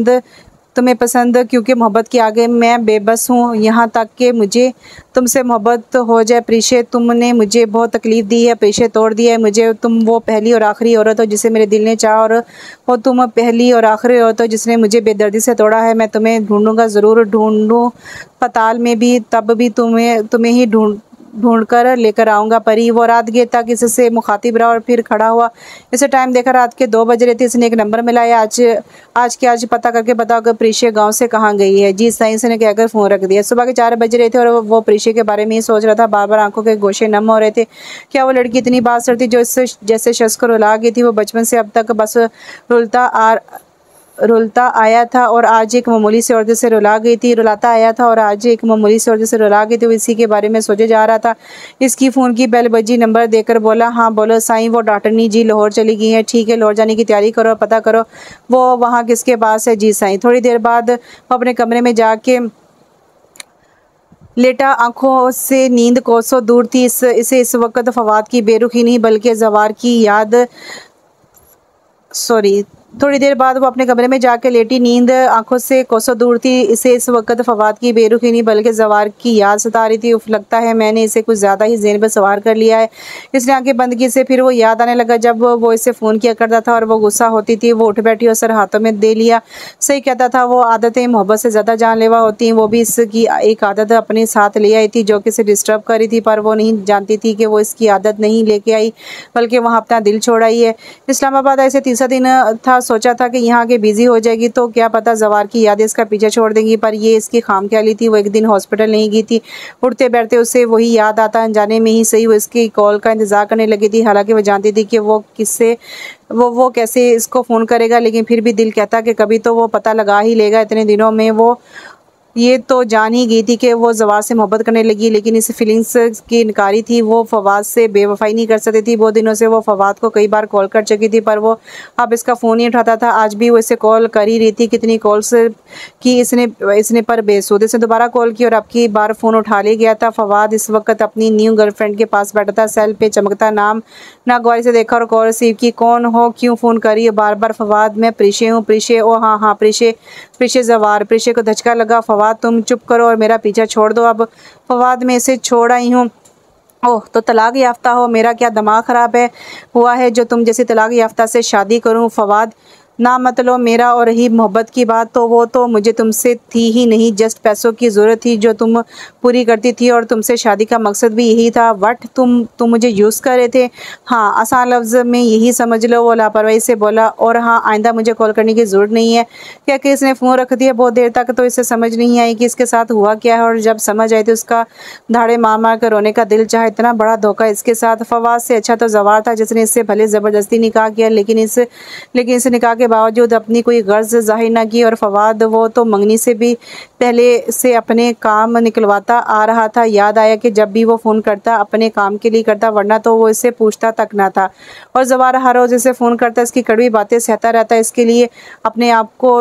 پسند، کیونکہ محبت کے آگے میں بے بس ہوں، یہاں تک کہ مجھے تم سے محبت ہو جائے۔ پریشے تم نے مجھے بہت تکلیف دی ہے، پریشے توڑ دیا ہے مجھے۔ تم وہ پہلی اور آخری عورت ہو جسے میرے دل نے چاہا اور وہ تم پہلی اور آخری عورت ہو جس نے مجھے بے دردی سے توڑا ہے۔ میں تمہیں ڈھونڈوں گا، ضرور ڈھونڈوں، پتال میں بھی، تب بھی تمہیں ہی ڈھونڈ کر لے کر آؤں گا پری۔ وہ رات گئے تک اس سے مخاطب رہا اور پھر کھڑا ہوا۔ اسے ٹائم دیکھا، رات کے 2 بج رہے تھے۔ اس نے ایک نمبر ملایا۔ آج پتہ کر کے بتاؤ کہ پریشے گاؤں سے کہاں گئی ہے؟ جی سائنس نے کہہ کر فون رکھ دیا۔ صبح کے 4 بج رہے تھے اور وہ پریشے کے بارے میں ہی سوچ رہا تھا۔ بار بار آنکھوں کے گوشے نم ہو رہے تھے۔ کیا وہ لڑکی اتنی باسر تھی جو اس جیسے شخص کو رلا گئی تھی؟ وہ بچپن سے اب تک بس رلتا آیا تھا اور آج ایک معمولی سی عورت سے رلا گئی تھی۔ رلاتا آیا تھا اور آج ایک معمولی سی عورت سے رلا گئی تھی۔ وہ اسی کے بارے میں سوچے جا رہا تھا۔ اس کی فون کی بیل بجی۔ نمبر دے کر بولا، ہاں بولو سائیں، وہ ڈاکٹرنی جی لاہور چلی گئی ہیں۔ ٹھیک ہے، لاہور جانے کی تیاری کرو اور پتہ کرو وہ وہاں کس کے پاس ہے۔ جی سائیں۔ تھوڑی دیر بعد وہ اپنے کمرے میں جا کے لیٹا۔ آنکھوں سے نیند کوسوں دور تھی۔ اسے اس وقت فواد کی بے رخی نہیں بلکہ زوال کی یاد थोड़ी देर बाद वो अपने कमरे में जाकर लेटी, नींद आंखों से कोसों दूर थी। इसे इस वक्त फवाद की बेरुखी नहीं बल्कि ज़वार की याद सता रही थी। उफ, लगता है मैंने इसे कुछ ज़्यादा ही ज़हन पर सवार कर लिया है। इसने आंखें बंद की। से फिर वो याद आने लगा जब वो इसे फ़ोन किया करता था और वो गुस्सा होती थी। वो उठ बैठी और सर हाथों में दे लिया। सही कहता था, वो आदतें मोहब्बत से ज़्यादा जानलेवा होती हैं। वो भी इसकी एक आदत अपने साथ ले आई थी जो कि इसे डिस्टर्ब कर रही थी, पर वो नहीं जानती थी कि वो इसकी आदत नहीं लेके आई बल्कि वहाँ अपना दिल छोड़ आई है। इस्लामाबाद ऐसे तीसरा दिन था। सोचा था कि यहाँ आके बिजी हो जाएगी तो क्या पता ज़वार की यादें इसका पीछा छोड़ देंगी, पर ये इसकी खामख्याली थी। वो एक दिन हॉस्पिटल नहीं गई थी। उठते बैठते उसे वही याद आता, अनजाने में ही सही वो इसकी कॉल का इंतज़ार करने लगी थी। हालांकि वो जानती थी कि वो कैसे इसको फ़ोन करेगा, लेकिन फिर भी दिल कहता कि कभी तो वो पता लगा ही लेगा। इतने दिनों में वो ये तो जान ही गई थी कि वो ज़वार से मोहब्बत करने लगी, लेकिन इस फीलिंग्स की इनकारी थी। वो फवाद से बेवफाई नहीं कर सकती थी। बहुत दिनों से वो फवाद को कई बार कॉल कर चुकी थी, पर वो अब इसका फ़ोन नहीं उठाता था। आज भी वो इसे कॉल कर ही रही थी। कितनी कॉल्स की इसने पर बेसुध से दोबारा कॉल की और अब की बार फ़ोन उठा ले गया था। फवाद इस वक्त अपनी न्यू गर्लफ्रेंड के पास बैठा था। सेल पे चमकता नाम नागवारी से देखा और कॉल रिसीव की। कौन हो, क्यों फ़ोन करी? बार बार फवाद, मैं प्रीशे हूँ। प्रीशे? ओ हाँ, प्रीशे ज़वार। प्रीशे को धचका लगा। फवाद तुम चुप करो और मेरा पीछा छोड़ दो। अब फवाद, मैं इसे छोड़ आई हूँ। ओह, तो तलाक याफ्ता हो? मेरा क्या दिमाग ख़राब हुआ है जो तुम जैसी तलाक याफ्ता से शादी करूँ? फवाद, ना मतलब मेरा और रही मोहब्बत की बात तो वो तो मुझे तुमसे थी ही नहीं। जस्ट पैसों की ज़रूरत थी जो तुम पूरी करती थी और तुमसे शादी का मकसद भी यही था। वट, तुम मुझे यूज़ कर रहे थे? हाँ, आसान लफ्ज़ में यही समझ लो। वो लापरवाही से बोला। और हाँ, आइंदा मुझे कॉल करने की ज़रूरत नहीं है। क्या कि इसने फ़ोन रख दिया बहुत देर तक, तो इसे समझ नहीं आई कि इसके साथ हुआ क्या है। और जब समझ आई तो उसका धाड़े मार मार कर रोने का दिल चाहा। इतना बड़ा धोखा इसके साथ। फवाद से अच्छा तो ज़वार था जिसने इससे भले ज़बरदस्ती निकाह किया, लेकिन इस निकाह के बावजूद अपनी कोई गर्ज जाहिर न की। और फवाद, वो तो मंगनी से भी पहले से अपने काम निकलवाता आ रहा था। याद आया कि जब भी वो फ़ोन करता अपने काम के लिए करता, वरना तो वो इसे पूछता तक ना था। और ज़वार हर रोज़ इसे फ़ोन करता, इसकी कड़वी बातें सहता रहता। इसके लिए अपने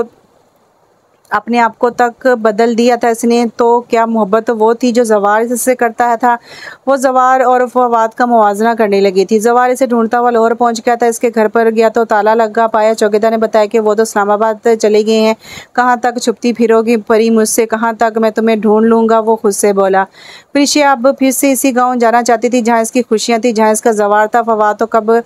आप को तक बदल दिया था इसने। तो क्या मोहब्बत वो थी जो ज़वार इससे करता था? वो ज़वार और फवाद का मुवाजना करने लगी थी। ज़वार इसे ढूंढता हुआ लाहौर पहुंच गया था। इसके घर पर गया तो ताला लगा पाया। चौकीदार ने बताया कि वो तो इस्लामाबाद चले गए हैं। कहाँ तक छुपती फिरोगी परी मुझसे? कहाँ तक? मैं तुम्हें ढूंढ लूँगा, वो खुद से बोला। प्रीशिया अब फिर से इसी गाँव जाना चाहती थी जहाँ इसकी खुशियाँ थी, जहाँ इसका ज़वार था। फवाद तो कब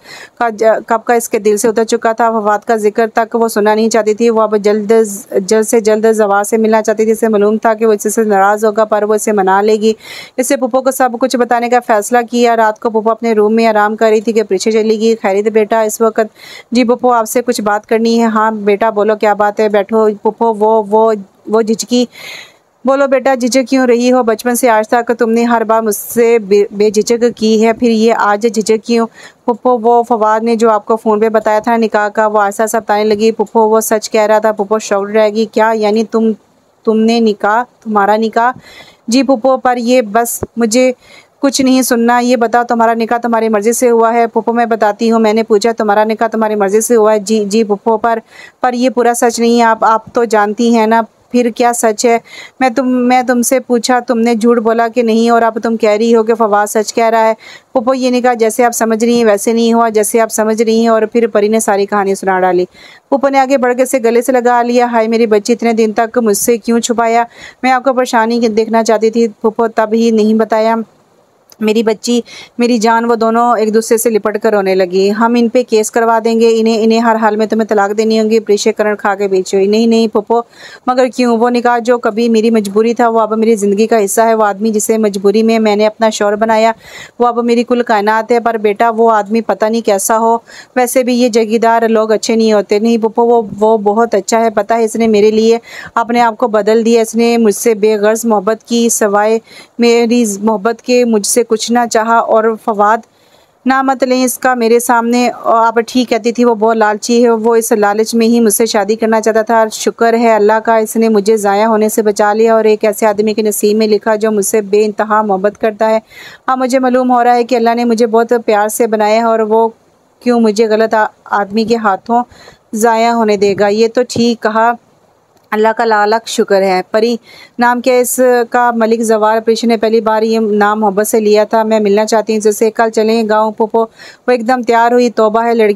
का इसके दिल से उतर चुका था। फवाद का जिक्र तक वो सुनना नहीं चाहती थी। वो अब जल्द से जल्द ज़वार से मिलना चाहती थी। इसे मालूम था कि वो इससे नाराज़ होगा, पर वो इसे मना लेगी। इससे पुप्पो को सब कुछ बताने का फैसला किया। रात को पुप्पो अपने रूम में आराम कर रही थी कि पीछे चली गई। खैरियत बेटा इस वक्त? जी पुप्पो, आपसे कुछ बात करनी है। हाँ बेटा बोलो, क्या बात है? बैठो। पुप्पो वो झिझकी। बोलो बेटा, झिझक क्यों रही हो? बचपन से आज तक तुमने हर बार मुझसे बेझिझक की है, फिर ये आज झिझक क्यों? पुप्पो, वो फवाद ने जो आपको फ़ोन पे बताया था निकाह का, वो ऐसा सब बताने लगी। पुप्पो, वो सच कह रहा था? पुप्पो शॉक्ड रहेगी। क्या यानी तुमने निकाह? तुम्हारा निकाह? जी पुप्पो, पर ये बस मुझे कुछ नहीं सुनना। ये बताओ, तुम्हारा निकाह तुम्हारी मर्ज़ी से हुआ है? पुप्पो, मैं बताती हूँ। मैंने पूछा, तुम्हारा निकाह तुम्हारी मर्ज़ी से हुआ है? जी पुप्पो, पर ये पूरा सच नहीं है। आप तो जानती हैं ना। फिर क्या सच है? मैं तुमसे पूछा, तुमने झूठ बोला कि नहीं, और अब तुम कह रही हो कि फवाद सच कह रहा है। पुप्पो, ये निकाह जैसे आप समझ रही हैं वैसे नहीं हुआ जैसे आप समझ रही हैं। और फिर परी ने सारी कहानी सुना डाली। पुप्पो ने आगे बढ़ के इसे गले से लगा लिया। हाय मेरी बच्ची, इतने दिन तक मुझसे क्यों छुपाया? मैं आपको परेशानी देखना चाहती थी पुप्पो, तब ही नहीं बताया। मेरी बच्ची, मेरी जान। वो दोनों एक दूसरे से लिपट कर रोने लगी। हम इन पे केस करवा देंगे। इन्हें हर हाल में तुम्हें तलाक देनी होगी। प्रीशे करण खा के बेच हुई। नहीं पुप्पो, मगर क्यों? वो निकाह जो कभी मेरी मजबूरी था वो अब मेरी ज़िंदगी का हिस्सा है। वो आदमी जिसे मजबूरी में मैंने अपना शौहर बनाया वो अब मेरी कुल कायनात है। पर बेटा, वो आदमी पता नहीं कैसा हो। वैसे भी ये जगीदार लोग अच्छे नहीं होते। नहीं पुप्पो, वो बहुत अच्छा है। पता है, इसने मेरे लिए अपने आप को बदल दिया। इसने मुझसे बेगर्ज मोहब्बत की, सवाए मेरी मोहब्बत के मुझसे कुछ ना चाहा। और फवाद, ना मत लें इसका मेरे सामने। आप ठीक कहती थी, वो बहुत लालची है। वो इस लालच में ही मुझसे शादी करना चाहता था। शुक्र है अल्लाह का, इसने मुझे ज़ाया होने से बचा लिया और एक ऐसे आदमी के नसीब में लिखा जो मुझसे बेइंतहा मोहब्बत करता है। हाँ, मुझे मालूम हो रहा है कि अल्लाह ने मुझे बहुत प्यार से बनाया है, और वो क्यों मुझे गलत आदमी के हाथों ज़ाया होने देगा? ये तो ठीक कहा, अल्लाह का लाख शुक्र है। परी नाम क्या इसका? मलिक ज़वार। प्रीशा ने पहली बार ये नाम मोहब्बत से लिया था। मैं मिलना चाहती हूँ जैसे। कल चलें गाँव पुप्पो? वो एकदम तैयार हुई। तौबा है, लड़की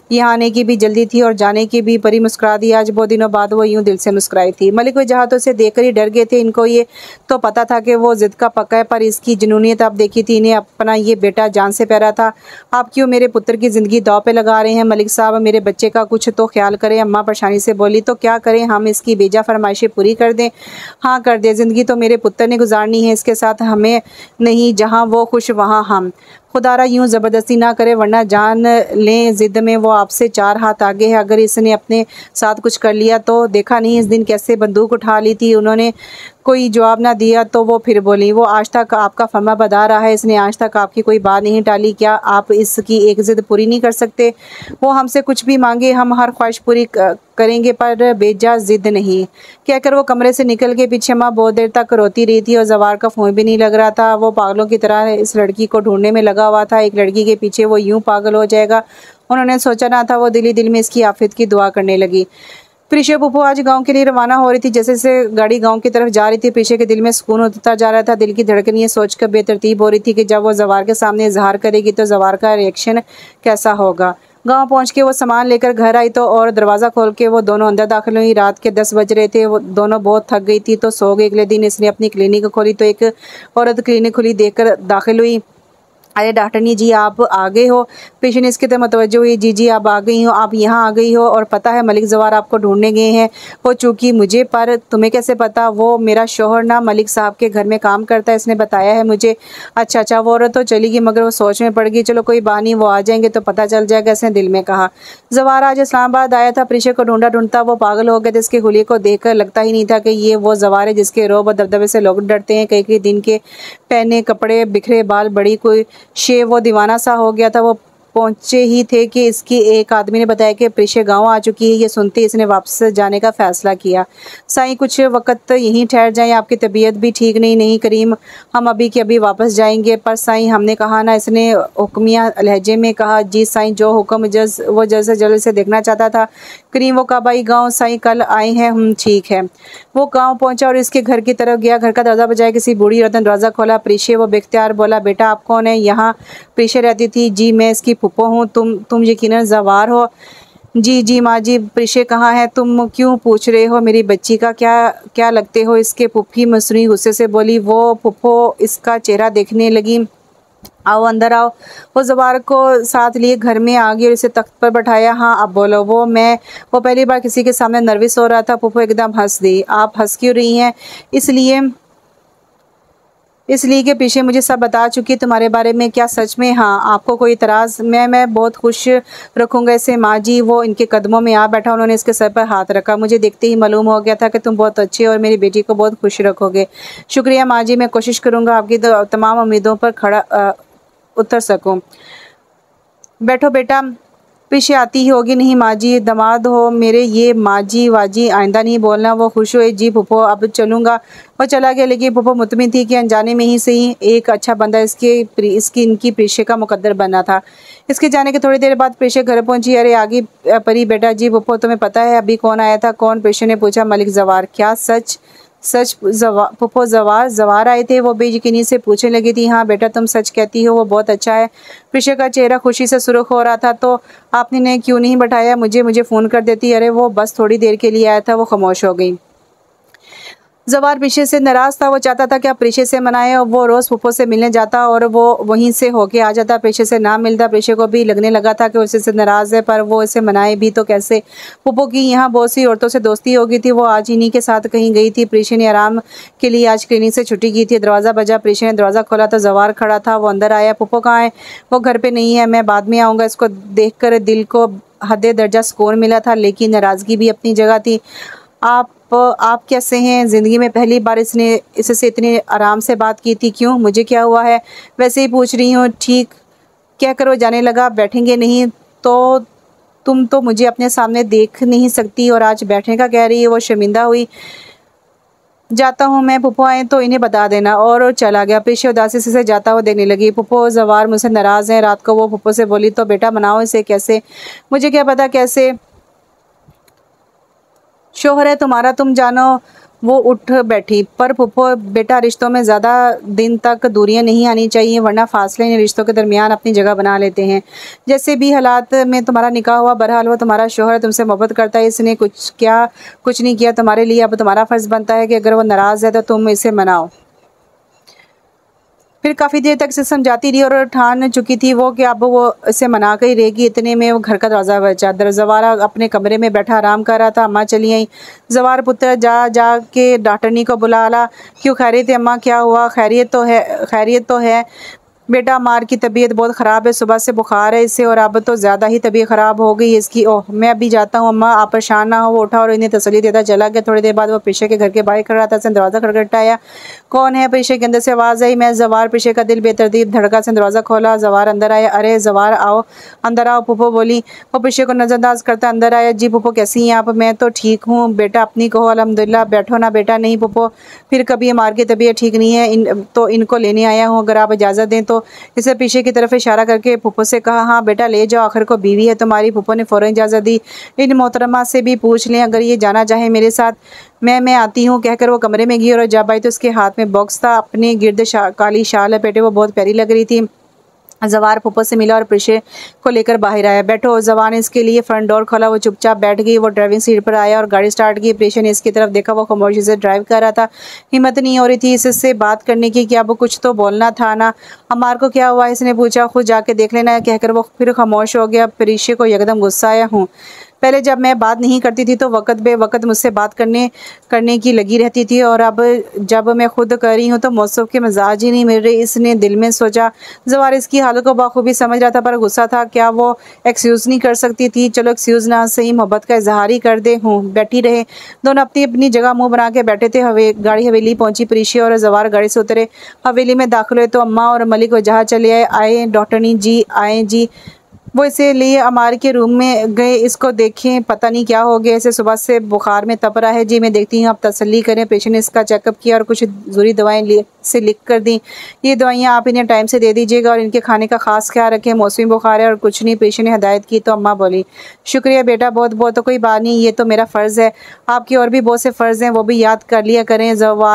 यहाँ आने की भी जल्दी थी और जाने की भी। परी मुस्कुरा दी। आज बहुत दिनों बाद वो यूं दिल से मुस्कुराई थी। मलिक वजह तो उसे देखकर ही डर गए थे। इनको ये तो पता था कि वो जिद का पक्का है, पर इसकी जुनूनियत आप देखी थी। इन्हें अपना ये बेटा जान से प्यारा था। आप क्यों मेरे पुत्र की ज़िंदगी दांव पे लगा रहे हैं मलिक साहब? मेरे बच्चे का कुछ तो ख्याल करें। अम्मा परेशानी से बोली। तो क्या करें, हम इसकी बेजा फरमाइशें पूरी कर दें? हाँ कर दे। ज़िंदगी तो मेरे पुत्र ने गुजारनी है इसके साथ, हमें नहीं। जहाँ वो खुश वहाँ हम। खुदारा यूं ज़बरदस्ती ना करे, वरना जान लें ज़िद में वो आपसे 4 हाथ आगे है। अगर इसने अपने साथ कुछ कर लिया तो? देखा नहीं इस दिन कैसे बंदूक उठा ली थी उन्होंने? कोई जवाब ना दिया तो वो फिर बोली। वो आज तक आपका फर्मा बता रहा है, इसने आज तक आपकी कोई बात नहीं टाली। क्या आप इसकी एक ज़िद पूरी नहीं कर सकते? वो हमसे कुछ भी मांगे हम हर ख्वाहिश पूरी करेंगे, पर बेजा ज़िद नहीं। कहकर वो कमरे से निकल के पीछे माँ बहुत देर तक रोती रही थी और जवार का फ़ोन भी नहीं लग रहा था। वो पागलों की तरह इस लड़की को ढूंढने में लगा हुआ था। एक लड़की के पीछे वो यूं पागल हो जाएगा, उन्होंने सोचा ना था। वो दिल ही दिल में इसकी आफियत की दुआ करने लगी। प्रीशा फूफो आज गांव के लिए रवाना हो रही थी। जैसे से गाड़ी गांव की तरफ जा रही थी, प्रीशा के दिल में सुकून होता जा रहा था। दिल की धड़कन ये सोचकर बेतरतीब हो रही थी कि जब वो जवार के सामने इजहार करेगी तो जवार का रिएक्शन कैसा होगा। गांव पहुंच के वो सामान लेकर घर आई तो और दरवाज़ा खोल के वो दोनों अंदर दाखिल हुई। रात के 10 बज रहे थे। वो दोनों बहुत थक गई थी तो सो गई। अगले दिन इसने अपनी क्लिनिक खोली तो एक औरत क्लिनिक खुली देखकर दाखिल हुई। अरे डॉक्टरनी जी आप आ गए हो? पेशेंट इसकी तरफ मतवज्जो हुई। जी जी आप आ गई हो, आप यहाँ आ गई हो। और पता है मलिक जवार आपको ढूंढने गए हैं। वो चूँकि मुझे, पर तुम्हें कैसे पता? वो मेरा शोहर ना मलिक साहब के घर में काम करता है, इसने बताया है मुझे। अच्छा अच्छा। वो औरत तो चली गई मगर वो सोच में पड़ गई। चलो कोई बात नहीं, वो आ जाएंगे तो पता चल जाएगा, इसने दिल में कहा। जवार आज इस्लामाबाद आया था। प्रीशा को ढूंढा ढूंढता वो पागल हो गया था। इसके हुलिये को देखकर लगता ही नहीं था कि ये वो जवार है जिसके रोब और दबदबे से लोग डरते हैं। कई कई दिन के पहने कपड़े, बिखरे बाल, बड़ी कोई शेव, वो दीवाना सा हो गया था। वो पहुंचे ही थे कि इसकी एक आदमी ने बताया कि प्रीशा गांव आ चुकी है। ये सुनते इसने वापस जाने का फैसला किया। साईं कुछ वक्त यहीं ठहर जाएं, आपकी तबीयत भी ठीक नहीं करीम, हम अभी के अभी वापस जाएंगे। पर साईं हमने कहा ना, इसने हुक्मिया लहजे में कहा। जी साईं जो हुक्म, वो जल्द से जल्द से देखना चाहता था। करीम वो कब आई गाँव? साईं कल आए हैं हम। ठीक है। वो गाँव पहुंचा और इसके घर की तरफ गया। घर का दरवाज़ा बजाया किसी बूढ़ी औरत ने दरवाज़ा खोला। प्रीशा वो बेख्तियार बोला। बेटा आप कौन है? यहाँ प्रीशा रहती थी। जी मैं इसकी फूफो हूँ। तुम यकीनन जवार हो? जी जी माँ जी। प्रीशा कहाँ है? तुम क्यों पूछ रहे हो मेरी बच्ची का? क्या लगते हो इसके? पुप्पी मसनूई गुस्से से बोली। वो फूफो इसका चेहरा देखने लगी। आओ अंदर आओ। वो जवार को साथ लिए घर में आ गई और इसे तख्त पर बैठाया। हाँ अब बोलो। वो पहली बार किसी के सामने नर्वस हो रहा था। फूफो एकदम हंस दी। आप हंस क्यों रही हैं? इसलिए कि पीछे मुझे सब बता चुकी तुम्हारे बारे में। क्या सच में? हाँ। आपको कोई इतराज़? मैं बहुत खुश रखूँगा इसे माँ जी। वो इनके कदमों में आ बैठा। उन्होंने इसके सर पर हाथ रखा। मुझे देखते ही मालूम हो गया था कि तुम बहुत अच्छे और मेरी बेटी को बहुत खुश रखोगे। शुक्रिया माँ जी, मैं कोशिश करूँगा आपकी तमाम उम्मीदों पर उतर सकूँ। बैठो बेटा। पीछे आती ही होगी। नहीं माँ जी, दामाद हो मेरे। ये माँ जी वाजी आइंदा नहीं बोलना। वो खुश हुए। जी फूफो अब चलूँगा। वो चला गया। लेकिन फूफो मुतमिन थी कि अनजाने में ही सही एक अच्छा बंदा इनकी प्रीशा का मुकद्दर बना था। इसके जाने के थोड़ी देर बाद प्रीशा घर पहुंची। अरे आगे परी बेटा। जी फूफो तुम्हें पता है अभी कौन आया था? कौन? प्रीशा ने पूछा। मलिक जवार। क्या सच? फूफो जवार आए थे? वो बेयकीनी से पूछने लगी थी। हाँ बेटा तुम सच कहती हो, वो बहुत अच्छा है। प्रीशा का चेहरा खुशी से सुर्ख हो रहा था। तो आपने ने क्यों नहीं बैठाया मुझे फ़ोन कर देती। अरे वो बस थोड़ी देर के लिए आया था। वो खामोश हो गई। जवार प्रीशा से नाराज़ था। वो चाहता था कि आप प्रीशा से मनाए और वो रोज़ फूफो से मिलने जाता और वो वहीं से होके आ जाता। प्रीशा से ना मिलता। प्रीशा को भी लगने लगा था कि उसे से नाराज़ है, पर वो इसे मनाए भी तो कैसे? फूफो की यहाँ बहुत सी औरतों से दोस्ती हो गई थी। वो आज इन्हीं के साथ कहीं गई थी। प्रीशा ने आराम के लिए आज क्लिनिक से छुट्टी की थी। दरवाज़ा बजा। प्रीशा ने दरवाज़ा खोला तो जवार खड़ा था। वो अंदर आया। फूफो कहाँ है? वो घर पर नहीं है, मैं बाद में आऊँगा। इसको देख कर दिल को हद दर्जा सुकून मिला था, लेकिन नाराज़गी भी अपनी जगह थी। आप कैसे हैं? ज़िंदगी में पहली बार इससे इतने आराम से बात की थी। क्यों? मुझे क्या हुआ है? वैसे ही पूछ रही हूँ। ठीक क्या करो जाने लगा। बैठेंगे नहीं तो? तुम तो मुझे अपने सामने देख नहीं सकती और आज बैठने का कह रही है। वो शर्मिंदा हुई। जाता हूँ मैं, फूफो आए तो इन्हें बता देना। और चला गया। प्रीशा उदासी से जाता हुआ देखने लगी। फूफो जवार मुझसे नाराज़ हैं। रात को वो फूफो से बोली। तो बेटा मनाओ इसे। कैसे? मुझे क्या पता कैसे? शोहर है तुम्हारा, तुम जानो। وہ اٹھ بیٹھی۔ پر پھپھو بیٹا رشتوں میں زیادہ دن تک دوریاں نہیں آنی چاہیے، ورنہ فاصلے ان رشتوں کے درمیان اپنی جگہ بنا لیتے ہیں۔ جیسے بھی حالات میں تمہارا نکاح ہوا، بہرحال وہ تمہارا شوہر تم سے محبت کرتا ہے، اس نے کچھ نہیں کیا تمہارے لیے، اب تمہارا فرض بنتا ہے کہ اگر وہ ناراض ہے تو تم اسے مناؤ۔ پھر کافی دیر تک اسے سمجھاتی رہی اور ٹھان چکی تھی وہ کہ اب وہ اسے منا کے ہی رہے گی۔ اتنے میں وہ گھر کا دروازہ بجا۔ زوار اپنے کمرے میں بیٹھا آرام کر رہا تھا، اماں چلی آئیں۔ زوار پتر جا کے ڈاکٹرنی کو بلا لا۔ کیوں خیریت ہے اماں؟ کیا ہوا؟ خیریت تو ہے بیٹا، عمار کی طبیعت بہت خراب ہے، صبح سے بخار ہے اسے، اور اب تو زیادہ ہی طبیعت خراب ہو گئی اس کی۔ اوہ میں ابھی جاتا ہوں اماں، آپ پریشان نہ ہو۔ وہ اٹھا اور انہیں تسلی دیتا چلا گیا۔ تھوڑی دیر بعد وہ پیشے کے گھر کے باہر کھڑا تھا، اس نے دروازہ کھٹکھٹایا۔ کون ہے؟ پیشے کے اندر سے آواز آئی۔ میں زوار۔ پیشے کا دل بے ترتیب دھڑکا، اس نے دروازہ کھولا۔ زوار اندر آیا۔ ارے زوار آؤ، اندر آؤ، پھپھو بولی۔ وہ پیشے کو نظر انداز کرتا اندر آیا۔ جی پھپھو کیسی ہیں آپ؟ میں تو ٹھیک ہوں بیٹا، اپنی کہو۔ الحمدللہ۔ بیٹھو نا بیٹا۔ نہیں پھپھو، پھر کبھی عمار کی طبیعت ٹھیک نہیں ہے تو ان کو لینے آیا ہوں، اگر آپ اجازت دیں تو۔ اسے پیشے کی طرف اشارہ کر کے پھپھو سے کہا۔ ہاں بیٹا لے جاؤ، آخر کو بیوی ہے تمہاری۔ پھپھو نے فوراً اجازت دی۔ ان محترمہ سے بھی پوچھ لیں اگر یہ جانا چاہے میرے ساتھ۔ میں آتی ہوں کہہ کر وہ کمرے میں گئی، اور جب آئی تو اس کے ہاتھ میں باکس تھا، اپنے گرد کالی شال لپیٹے وہ بہت پیاری لگ رہی تھی۔ زوار پھپھو سے ملا اور پیشے کو لے کر باہر آیا۔ بیٹھو۔ زوار نے اس کے لیے فرنٹ ڈور کھولا، وہ چپ چاپ بیٹھ گئی۔ وہ ڈرائیونگ سیٹ پر آیا اور گاڑی سٹارٹ کی۔ پیشے نے اس کی طرف دیکھا، وہ خاموشی سے ڈرائیو کر رہا تھا۔ ہمت نہیں ہو رہی تھی اس سے بات کرنے کی کہ اب کچھ تو بولنا تھا نا۔ عمار کو کیا ہوا؟ اس نے پوچھا۔ خود جا کے دیکھ لینا کہہ کر وہ پھر خاموش ہو گیا۔ پیشے کو یکدم غصہ آیا۔ ہوں پہلے جب میں بات نہیں کرتی تھی تو وقت بے وقت مجھ سے بات کرنے کی لگی رہتی تھی، اور اب جب میں خود کر رہی ہوں تو موصوف کے مزاج ہی نہیں مل رہے۔ اس نے دل میں سوچا۔ زوار اس کی حالت کو بخوبی سمجھ رہا تھا، پر غصہ تھا۔ کیا وہ ایکسکیوز نہیں کر سکتی تھی؟ چلو ایکسکیوز نہ صحیح، محبت کا اظہار ہی کر دے۔ ہوں بیٹھی رہے۔ دونوں اپنی اپنی جگہ منہ بنا کے بیٹھے تھے۔ گاڑی حویلی پہنچی۔ پیشے اور زوار گاڑی سے اترے، حویلی میں داخل ہوئے تو اماں اور ملک وجہ چلے آئے۔ ڈاکٹرنی جی آئیں جی۔ وہ اسے لیے عمار کے روم میں گئے۔ اس کو دیکھیں پتہ نہیں کیا ہو گیا، اسے صبح سے بخار میں تپ رہا ہے۔ جی میں دیکھتی ہوں، آپ تسلی کریں۔ پیشنٹ نے اس کا چیک اپ کیا اور کچھ ضروری دوائیں سے لکھ کر دیں۔ یہ دوائیاں آپ انہیں ٹائم سے دے دیجیے گا اور ان کے کھانے کا خاص خیال رکھیں، موسمی بخار ہے اور کچھ نہیں۔ پیشنٹ نے ہدایت کی تو اماں بولی۔ شکریہ بیٹا، بہت تو کوئی بات نہیں، یہ تو میرا فرض ہے، آپ کے اور بھی بہت سے فرض ہیں، وہ بھی یاد کر لیا کریں۔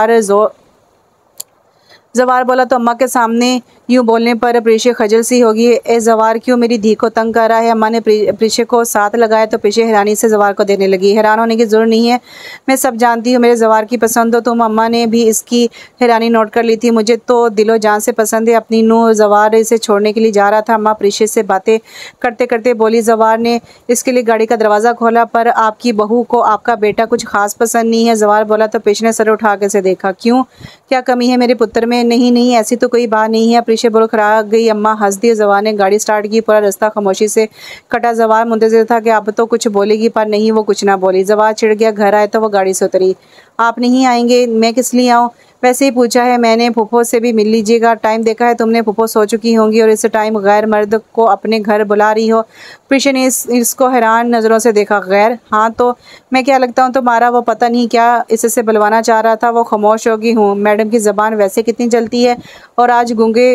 زوار بولا تو اماں کے سامنے یوں بولنے پر پیشے خجل سی ہوگی۔ اے زوار کیوں میری دھی کو تنگ کر رہا ہے؟ اماں نے پیشے کو ساتھ لگایا تو پیشے حیرانی سے زوار کو دیکھنے لگی۔ حیران ہونے کی ضرورت نہیں ہے، میں سب جانتی ہوں، میرے زوار کی پسند ہو تم۔ اماں نے بھی اس کی حیرانی نوٹ کر لی تھی۔ مجھے تو دل و جان سے پسند ہے اپنی نوح۔ زوار اسے چھوڑنے کے لیے جا رہا تھا، اماں پیشے سے باتیں کرتے کرتے بولی۔ زوار نے اس کے لیے گاڑی کا دروازہ کھولا۔ پر آپ کی بہو کو آپ کا بیٹا کچھ خاص پسند نہیں ہے؟ زوار بولا تو پیشے نے سر اٹھا کے اسے دیکھا۔ کیوں؟ کیا کمی ہے میرے پتر میں؟ نہیں ایسی تو کوئی بات نہیں ہے، پیشے بول کھڑا گئی۔ اماں ہنس دی۔ زوار نے گاڑی سٹارٹ کی۔ پورا راستہ خاموشی سے کٹا۔ زوار منتظر تھا کہ اب تو کچھ بولے گی، پر نہیں، وہ کچھ نہ بولی۔ زوار چڑ گیا۔ گھر آئے تو وہ گاڑی سے اتری۔ آپ نہیں آئیں گے؟ میں کس لیے آؤں؟ ویسے ہی پوچھا ہے میں نے، پھپھو سے بھی مل لیجیے گا۔ ٹائم دیکھا ہے تم نے؟ پھپھو سو چکی ہوں گی اور اس ٹائم غیر مرد کو اپنے گھر بلا رہی ہو؟ پیشے نے اس کو حیران نظروں سے دیکھا۔ غیر؟ ہاں تو میں کیا لگتا ہوں تمہارا؟ وہ پتہ نہیں کیا اس سے بلوانا چاہ رہا تھا۔ وہ خاموش ہوگی۔ ہوں میڈم کی زبان ویسے کتنی چلتی ہے، اور آج گونگے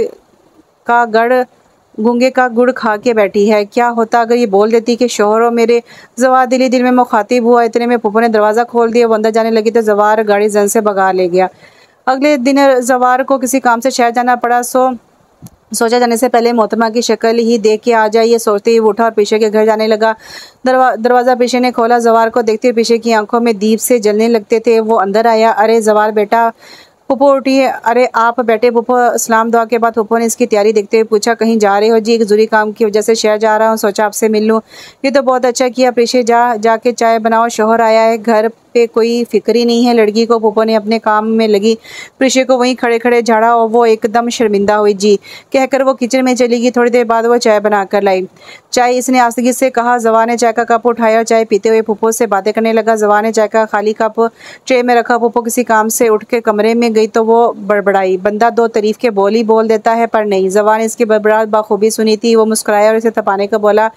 کا گڑ کھا کے بیٹھی ہے۔ کیا ہوتا اگر یہ بول دیتی کہ شوہر ہو میرے؟ زوار دل میں مخاطب ہوا۔ اتنے میں پھپھو نے دروازہ کھول دیا۔ وہ اندر جانے لگی تو زوار گاڑی زن سے بھگا لے گیا۔ اگلے دن زوار کو کسی کام سے شہر جانا پڑا، سوچا جانے سے پہلے محترمہ کی شکل ہی دیکھ کے آ جائے، یہ سوچتے ہی وہ اٹھا اور پیشے کے گھر جانے لگا۔ دروازہ پیشے نے کھولا۔ زوار کو دیکھتے پیشے کی آنکھوں میں دیپ سے جلنے لگتے تھے۔ وہ اندر آیا۔ ارے زوار بیٹا۔ پھپھو اٹھی۔ ارے آپ بیٹے۔ پھپھو سلام دعا کے بعد پھپھو نے اس کی تیاری دیکھتے ہوئے پوچھا۔ کہیں جا رہے ہو؟ جی ایک ضروری کام کی وجہ سے شہر جا رہا ہوں، سوچا آپ سے مل لوں۔ یہ تو بہت اچھا کیا پیشے، جا کے چائے بناؤ، شوہر آیا ہے، گھر پہ کوئی فکر ہی نہیں ہے لڑکی کو۔ پھپھو نے اپنے کام میں لگی پیشے کو وہیں کھڑے کھڑے جھاڑا اور وہ ایک دم شرمندہ ہوئی۔ جی کہہ کر وہ کچن میں چلی گئی۔ تھوڑی دیر بعد وہ چائے بنا کر لائی۔ چائے اس نے آستگی سے کہا۔ زوار نے چائے کا کپ اٹھایا اور چائے پیتے ہوئے پھپھو سے باتیں کرنے لگا۔ زوار نے چائے کا خالی کپ ٹرے میں رکھا۔ پھپھو کسی کام سے اٹھ کے کمرے میں گئی تو وہ بڑبڑائی۔ بندہ دو تعریف کے بول دیتا ہے، پر نہیں، زوار نے اس کی بڑبڑاہٹ بخوبی سنی تھی۔ وہ مسکرایا اور اسے تپانے کو بولا۔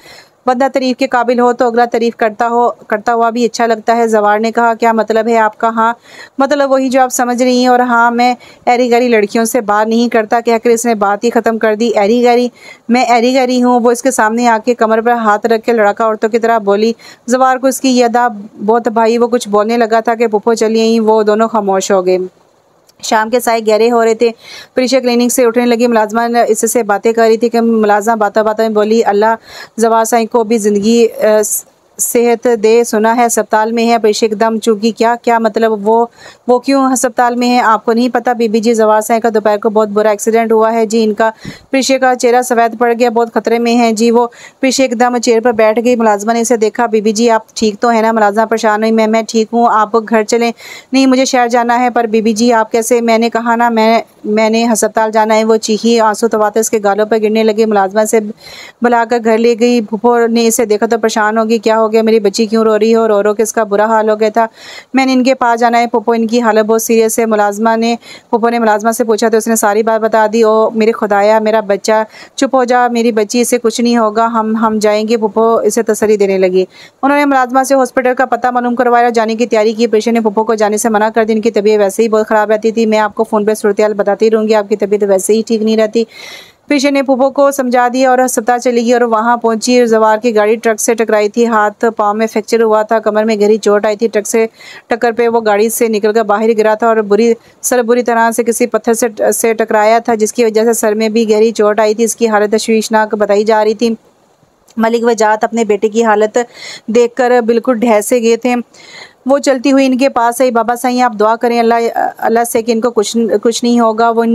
बंदा तारीफ़ के काबिल हो तो अगला तारीफ़ करता हुआ भी अच्छा लगता है। जवार ने कहा, क्या मतलब है आपका? हाँ मतलब वही जो आप समझ रही हैं, और हाँ मैं ऐरी गैरी लड़कियों से बात नहीं करता, कहकर इसने बात ही ख़त्म कर दी। ऐरी गैरी? मैं ऐरी गैरी हूँ? वो इसके सामने आके कमर पर हाथ रख के लड़का औरतों की तरह बोली। जवार को इसकी ये अदा बहुत भाई, वो कुछ बोलने लगा था कि पुप्पो चली आई। वो दोनों खामोश हो गए। शाम के साए गहरे हो रहे थे। प्रीशा क्लिनिक से उठने लगी। मुलाजमा इससे बातें कर रही थी कि मुलाजमा बातों बातों में बोली, अल्लाह जवार साई को भी ज़िंदगी सेहत दे। सुना है अस्पताल में है। प्रीशा एकदम चूकी। क्या मतलब? वो क्यों अस्पताल में है? आपको नहीं पता बीबी जी, जवार साई का दोपहर को बहुत बुरा एक्सीडेंट हुआ है जी इनका। प्रीशा का चेहरा सफ़ेद पड़ गया। बहुत ख़तरे में है जी वो। प्रीशा एकदम चेयर पर बैठ गई। मुलाजमा ने इसे देखा। बीबी जी आप ठीक तो है ना? मुलाजमा परेशान हुई। मैं ठीक हूँ, आप घर चलें। नहीं मुझे शहर जाना है। पर बीबी जी आप कैसे? मैंने कहा ना मैंने अस्पताल जाना है। वो चीखी। आंसू तवाते इसके गालों पर गिरने लगे। मुलाजमा से बुलाकर घर ले गई। फूफो ने इसे देखा तो परेशान होगी। क्या हो गया? मेरी बच्ची क्यों रो रही है? और रो के इसका बुरा हाल हो गया था। मैंने इनके पास जाना है फूफो, इनकी हालत बहुत सीरियस है। फूफो ने मुलाजमा से पूछा तो उसने सारी बात बता दी। ओ मेरे खुदाया, मेरा बच्चा। चुप हो जा मेरी बच्ची, इसे कुछ नहीं होगा, हम जाएंगे। फूफो इसे तसल्ली देने लगी। उन्होंने मुलाजमा से हॉस्पिटल का पता मालूम करवाया, जाने की तैयारी की। पेशेंट ने फूफो को जाने से मना कर दी। इनकी तबीयत वैसे ही बहुत ख़राब रहती थी। मैं आपको फ़ोन पर सूरत-ए-हाल बताती रहूँगी, आपकी तबीयत वैसे ही ठीक नहीं रहती। पेशेंट ने फूफो को समझा दिया और अस्पताल चली गई। और वहाँ पहुंची। जवार की गाड़ी ट्रक से टकराई थी। हाथ पाँव में फ्रैक्चर हुआ था, कमर में गहरी चोट आई थी। ट्रक से टक्कर पे वो गाड़ी से निकलकर बाहर गिरा था और बुरी तरह से किसी पत्थर से टकराया था, जिसकी वजह से सर में भी गहरी चोट आई थी। इसकी हालत तशवीशनाक बताई जा रही थी। मलिक व जात अपने बेटे की हालत देखकर बिल्कुल ढह से गए थे। वो चलती हुई इनके पास आई। बाबा साईं आप दुआ करें अल्लाह से कि इनको कुछ नहीं होगा। वो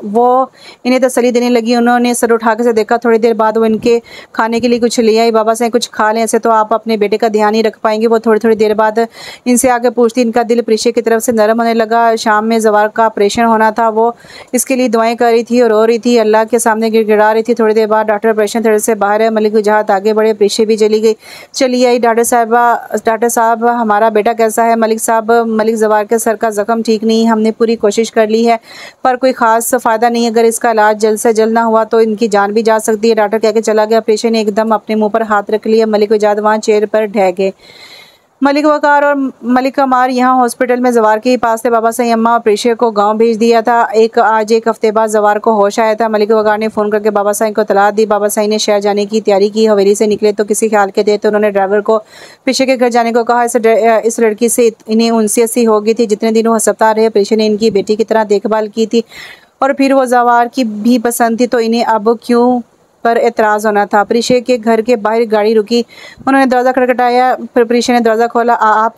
इन्हें तसल्ली देने लगी। उन्होंने सर उठा के से देखा। थोड़ी देर बाद वो इनके खाने के लिए कुछ ले आई। बाबा साईं कुछ खा लें, ऐसे तो आप अपने बेटे का ध्यान ही रख पाएंगे। वो थोड़ी देर बाद इनसे आगे पूछती। इनका दिल प्रीशा की तरफ से नरम होने लगा। शाम में जवार का ऑपरेशन होना था। वो इसके लिए दुआएं कर रही थी और रो रही थी, अल्लाह के सामने गिड़गिड़ा रही थी। थोड़ी देर बाद डॉक्टर ऑपरेशन थिएटर से बाहर है। मलिक वजाहत आगे बढ़े। प्रीशा भी चली आई। डॉक्टर साहब हमारा बेटा कैसा है? मलिक जवार के सर का जख्म ठीक नहीं। हमने पूरी कोशिश कर ली है पर कोई खास फ़ायदा नहीं। अगर इसका इलाज जल्द से जल्द ना हुआ तो इनकी जान भी जा सकती है। डॉक्टर कह के चला गया। पेशेंट ने एकदम अपने मुंह पर हाथ रख लिया। मलिक वजाहत वहाँ चेयर पर ढह गए। मलिक वकार और मलिक कमार यहाँ हॉस्पिटल में जवार के ही पास थे। बाबा साईं अम्मा और प्रीशा को गांव भेज दिया था। आज एक हफ्ते बाद जवार को होश आया था। मलिक वकार ने फ़ोन करके बाबा साईं को इत्तला दी। बाबा साईं ने शहर जाने की तैयारी की। हवेली से निकले तो किसी ख्याल के थे तो उन्होंने ड्राइवर को प्रीशा के घर जाने को कहा। इस लड़की से इन्हें उनसीयत सी हो गई थी। जितने दिन वो अस्पताल रहे प्रीशा ने इनकी बेटी की तरह देखभाल की थी और फिर वो जवार की भी पसंद थी, तो इन्हें अब क्यों पर एतराज़ होना था। प्रीशा के घर के बाहर गाड़ी रुकी। उन्होंने दरवाज़ा खटखटाया। फिर प्रीशा ने दरवाज़ा खोला। आप?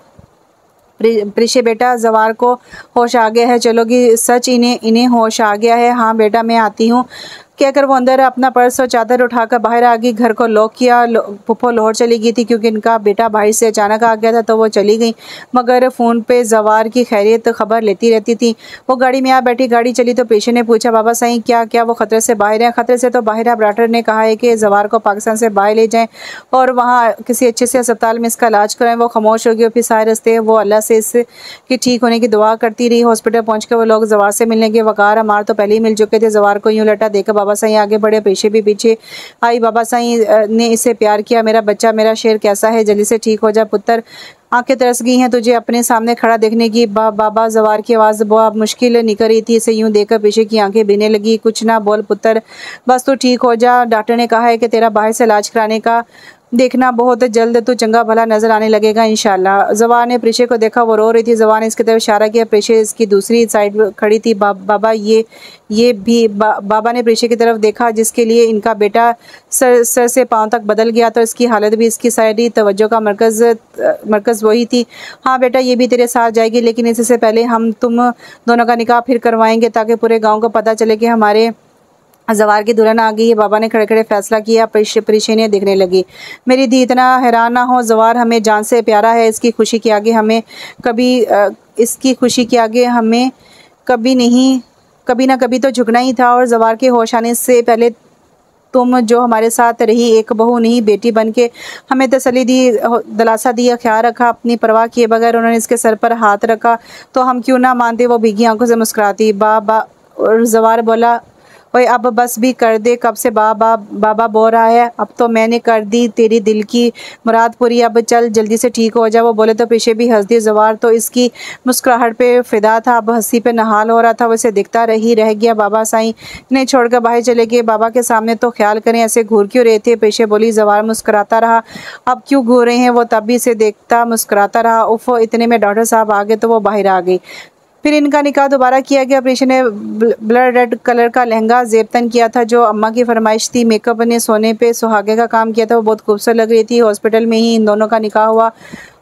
प्रीशा बेटा जवार को होश आ गया है, चलोगी? सच इन्हें होश आ गया है? हाँ बेटा मैं आती हूँ कहकर वो अंदर अपना पर्स और चादर उठाकर बाहर आ गई। घर को लॉक किया। फूफो लाहौर चली गई थी क्योंकि इनका बेटा बाहर से अचानक आ गया था, तो वो चली गई। मगर फ़ोन पे जवार की खैरियत खबर लेती रहती थी। वो गाड़ी में आ बैठी। गाड़ी चली तो पेशेंट ने पूछा, बाबा साईं क्या वो ख़तरे से बाहर हैं? ख़तरे से तो बाहर। अब डॉक्टर ने कहा है कि जवार को पाकिस्तान से बाहर ले जाएँ और वहाँ किसी अच्छे से अस्पताल में इसका इलाज कराएँ। वो खामोश हो गई। फिर सारे रस्ते वो अल्लाह से इसकी ठीक होने की दुआ करती रही। हॉस्पिटल पहुँच कर वो लोग जवार से मिलने के वकार हमार तो पहले ही मिल चुके थे। जवार को यूँ लटा देकर बाबा साईं आगे बढ़े। प्रीशा भी पीछे आई। बाबा साईं ने इससे प्यार किया। मेरा बच्चा, मेरा शेर कैसा है? जल्दी से ठीक हो जा पुत्र, आंखें तरस गई हैं तुझे अपने सामने खड़ा देखने की। बाबा जवार की आवाज़ बहुत मुश्किल निकल रही थी। इसे यूं देखकर प्रीशा की आंखें भीगने लगी। कुछ ना बोल पुत्र, बस तू ठीक हो जा। डॉक्टर ने कहा है कि तेरा बाहर से इलाज कराने का, देखना बहुत जल्द तू चंगा भला नजर आने लगेगा इंशाल्लाह। जवार ने प्रीशा को देखा। वो रो रही थी। जवार ने इसकी तरफ इशारा किया। प्रीशा इसकी दूसरी साइड खड़ी थी। बाबा ये भी बाबा ने प्रीशा की तरफ देखा जिसके लिए इनका बेटा सर से पांव तक बदल गया, तो इसकी हालत भी इसकी सारी तवज्जो का मरकज़ वही थी। हाँ बेटा ये भी तेरे साथ जाएगी, लेकिन इससे पहले हम तुम दोनों का निकाह फिर करवाएंगे ताकि पूरे गाँव को पता चले कि हमारे जवार की दुल्हन आ गई है। बाबा ने खड़े खड़े फैसला किया। प्रीशा ने देखने लगी। मेरी धी इतना हैरान ना हो, जवार हमें जान से प्यारा है। इसकी खुशी के आगे हमें कभी ना कभी तो झुकना ही था। और जवार के होश आने से पहले तुम जो हमारे साथ रही, एक बहू नहीं बेटी बन के हमें तसल्ली दी, दिलासा दिया, ख्याल रखा, अपनी परवाह किए बगैर उन्होंने इसके सर पर हाथ रखा तो हम क्यों ना मानते। वो भीगी आंखों से मुस्कुराती। और जवार बोला, ओए अब बस भी कर दे, कब से बाबा बाबा बोल रहा है, अब तो मैंने कर दी तेरी दिल की मुराद पूरी, अब चल जल्दी से ठीक हो जा। वो बोले तो पीछे भी हंस दी। जवार तो इसकी मुस्कुराहट पे फिदा था, अब हंसी पे नहाल हो रहा था। वैसे दिखता रह गया। बाबा साईं इन्हें छोड़कर बाहर चले गए। बाबा के सामने तो ख्याल करें ऐसे घूर क्यों रहे थे। पीछे बोली। जवार मुस्कुराता रहा। अब क्यों घूर रहे हैं। वो तब भी से देखता मुस्कुराता रहा। उफ, इतने में डॉक्टर साहब आ गए तो वो बाहर आ गई। फिर इनका निकाह दोबारा किया गया। प्रीशा ने ब्लड रेड कलर का लहंगा जेबतन किया था जो अम्मा की फरमाइश थी। मेकअप ने सोने पे सुहागे का काम किया था, वो बहुत खूबसूरत लग रही थी। हॉस्पिटल में ही इन दोनों का निकाह हुआ।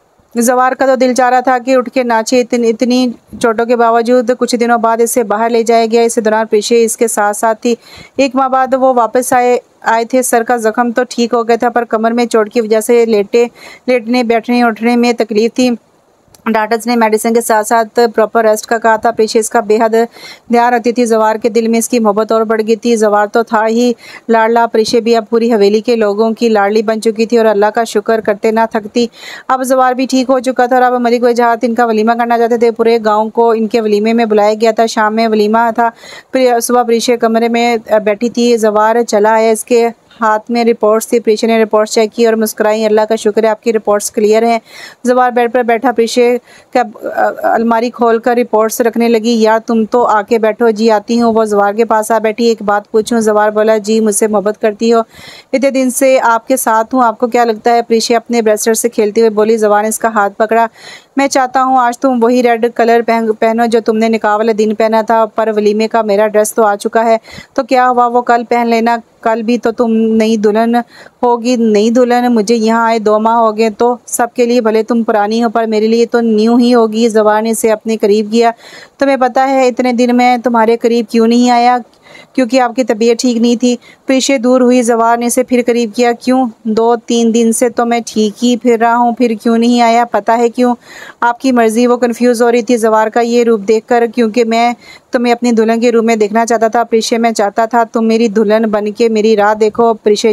जवार का तो दिल चाह रहा था कि उठ के नाचे। इतनी चोटों के बावजूद कुछ दिनों बाद इसे बाहर ले जाया गया। इस दौरान प्रीशा इसके साथ साथ थी। एक माह बाद वो वापस आए थे। सर का जख्म तो ठीक हो गया था, पर कमर में चोट की वजह से लेटने बैठने उठने में तकलीफ थी। डॉक्टर्स ने मेडिसिन के साथ साथ प्रॉपर रेस्ट का कहा था। पीछे इसका बेहद ध्यान रखती थी। जवार के दिल में इसकी मोहब्बत और बढ़ गई थी। जवार तो था ही लाडला, पीछे भी अब पूरी हवेली के लोगों की लाडली बन चुकी थी और अल्लाह का शुक्र करते ना थकती। अब जवार भी ठीक हो चुका था और अब मलिक वजहात इनका वलीमा करना चाहते थे। पूरे गाँव को इनके वलीमे में बुलाया गया था। शाम में वलीमा था। सुबह पीछे कमरे में बैठी थी। जवार चला आया। इसके हाथ में रिपोर्ट्स थी। प्रीशा ने रिपोर्ट्स चेक की और मुस्कुराई। अल्लाह का शुक्र है आपकी रिपोर्ट्स क्लियर हैं। जवार बेड पर बैठा प्रीशा का अलमारी खोलकर रिपोर्ट्स रखने लगी। यार तुम तो आके बैठो। जी आती हूँ। वो जवार के पास आ बैठी। एक बात पूछूं। जवार बोला। जी, मुझसे मोहब्बत करती हो? इतने दिन से आपके साथ हूँ, आपको क्या लगता है? प्रीशा अपने ब्रेसलेट से खेलती हुई बोली। जवार ने इसका हाथ पकड़ा। मैं चाहता हूँ आज तुम वही रेड कलर पहनो जो तुमने निकाह वाले दिन पहना था, पर वलीमे का मेरा ड्रेस तो आ चुका है। तो क्या हुआ, वो कल पहन लेना। कल भी तो तुम नई दुल्हन होगी। नई दुल्हन? मुझे यहाँ आए 2 माह हो गए। तो सबके लिए भले तुम पुरानी हो, पर मेरे लिए तो न्यू ही होगी। जवार ने इसे अपने करीब किया। तुम्हें पता है इतने दिन मैं तुम्हारे करीब क्यों नहीं आया? क्योंकि आपकी तबीयत ठीक नहीं थी। प्रीशा दूर हुई। जवार ने इसे फिर करीब किया। क्यों? 2-3 दिन से तो मैं ठीक ही फिर रहा हूँ, फिर क्यों नहीं आया? पता है क्यों? आपकी मर्जी। वो कंफ्यूज हो रही थी जवार का ये रूप देखकर। क्योंकि मैं तुम्हें अपनी दुल्हन के रूप में देखना चाहता था। प्रीशा, मैं चाहता था तुम मेरी दुल्हन बन के मेरी राह देखो। प्रीशा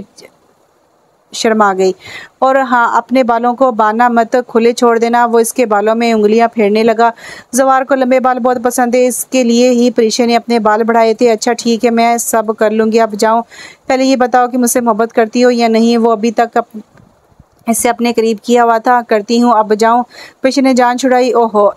शर्मा गई। और हाँ, अपने बालों को बांधना मत, खुले छोड़ देना। वो इसके बालों में उंगलियां फेरने लगा। जवार को लंबे बाल बहुत पसंद है, इसके लिए ही प्रीशा ने अपने बाल बढ़ाए थे। अच्छा ठीक है, मैं सब कर लूँगी। अब जाऊँ? पहले ये बताओ कि मुझसे मोहब्बत करती हो या नहीं। वो अभी तक इससे अपने करीब किया हुआ था। करती हूँ। अब जाऊँ? प्रीशा ने जान छुड़ाई। ओहो,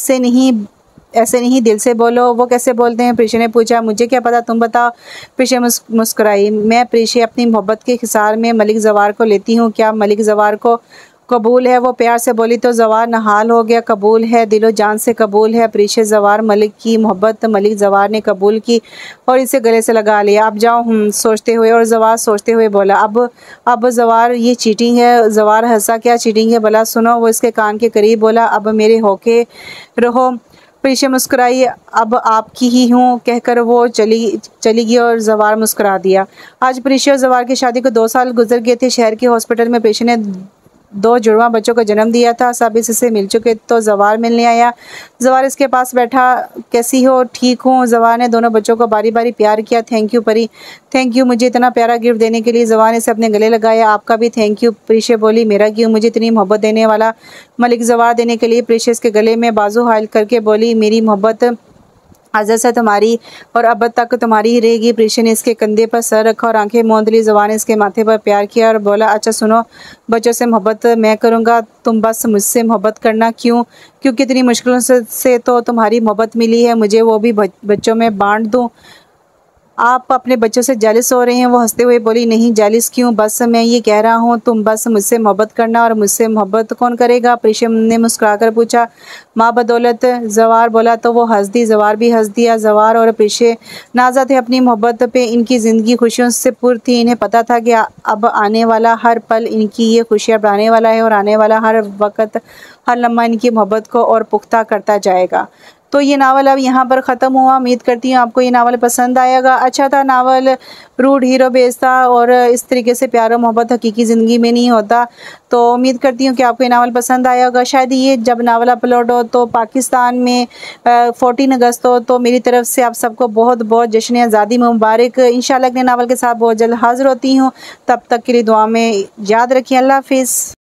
ऐसे नहीं, दिल से बोलो। वो कैसे बोलते हैं? प्रीशा ने पूछा। मुझे क्या पता, तुम बताओ। प्रीशा मुस्कुराई। मैं प्रीशा अपनी मोहब्बत के हिसार में मलिक जवार को लेती हूँ। क्या मलिक जवार को कबूल है? वो प्यार से बोली तो जवार नहाल हो गया। कबूल है, दिलो जान से कबूल है। प्रीशा जवार मलिक की मोहब्बत मलिक जवार ने कबूल की और इसे गले से लगा लिया। अब जाओ सोचते हुए। और जवार सोचते हुए बोला। अब जवार, ये चीटिंग है। जवार हंसा। क्या चीटिंग है भला? सुनो। वो इसके कान के करीब बोला। अब मेरे होके रहो। प्रीशा मुस्कुराई। अब आपकी ही हूँ कहकर वो चली गई और जवार मुस्कुरा दिया। आज प्रीशा और जवार की शादी को 2 साल गुजर गए थे। शहर के हॉस्पिटल में प्रीशा ने 2 जुड़वा बच्चों को जन्म दिया था। सब इससे मिल चुके तो जवार मिलने आया। जवार इसके पास बैठा। कैसी हो? ठीक हूँ। जवार ने दोनों बच्चों को बारी बारी प्यार किया। Thank you Pari. Thank you मुझे इतना प्यारा गिफ्ट देने के लिए। जवार ने इसे अपने गले लगाया। आपका भी थैंक यू। प्रीशा बोली। मेरा क्यों? मुझे इतनी मोहब्बत देने वाला मलिक जवार देने के लिए। प्रीशा इसके गले में बाजू हायल करके बोली। मेरी मोहब्बत अज़ल से तुम्हारी और अब तक तुम्हारी ही रहेगी। प्रीशा ने इसके कंधे पर सर रखा और आंखें मूंद ली। जवान ने इसके माथे पर प्यार किया और बोला। अच्छा सुनो, बच्चों से मोहब्बत मैं करूँगा, तुम बस मुझसे मोहब्बत करना। क्यों? क्योंकि इतनी मुश्किलों से तो तुम्हारी मोहब्बत मिली है मुझे, वो भी बच्चों में बांट दूँ। आप अपने बच्चों से जेलिस हो रहे हैं। वो हंसते हुए बोली। नहीं जेलिस क्यों, बस मैं ये कह रहा हूँ तुम बस मुझसे मोहब्बत करना। और मुझसे मोहब्बत कौन करेगा? प्रीशा ने मुस्कुराकर पूछा। माँ बदौलत। जवार बोला तो वो हंस दी। जवार भी हंस दिया। जवार और प्रीशा नाज़ा थे अपनी मोहब्बत पे। इनकी ज़िंदगी खुशियों से पुर थी। इन्हें पता था कि अब आने वाला हर पल इनकी ये खुशियाँ बढ़ाने वाला है और आने वाला हर वक्त, हर लम्हा इनकी मोहब्बत को और पुख्ता करता जाएगा। तो ये नावल अब यहाँ पर ख़त्म हुआ। उम्मीद करती हूँ आपको ये नावल पसंद आएगा। अच्छा था नावल, रूड हीरो बेस था और इस तरीके से प्यार और मोहब्बत हकीकी ज़िंदगी में नहीं होता। तो उम्मीद करती हूँ कि आपको ये नावल पसंद आया होगा। शायद ये जब नावल अपलोड हो तो पाकिस्तान में 14 अगस्त हो। तो मेरी तरफ से आप सबको बहुत बहुत जश्न आज़ादी मुबारक। इंशाल्लाह अगले नावल के साथ बहुत जल्द हाज़िर होती हूँ। तब तक के लिए दुआ में याद रखिए। अल्लाह हाफ़िज़।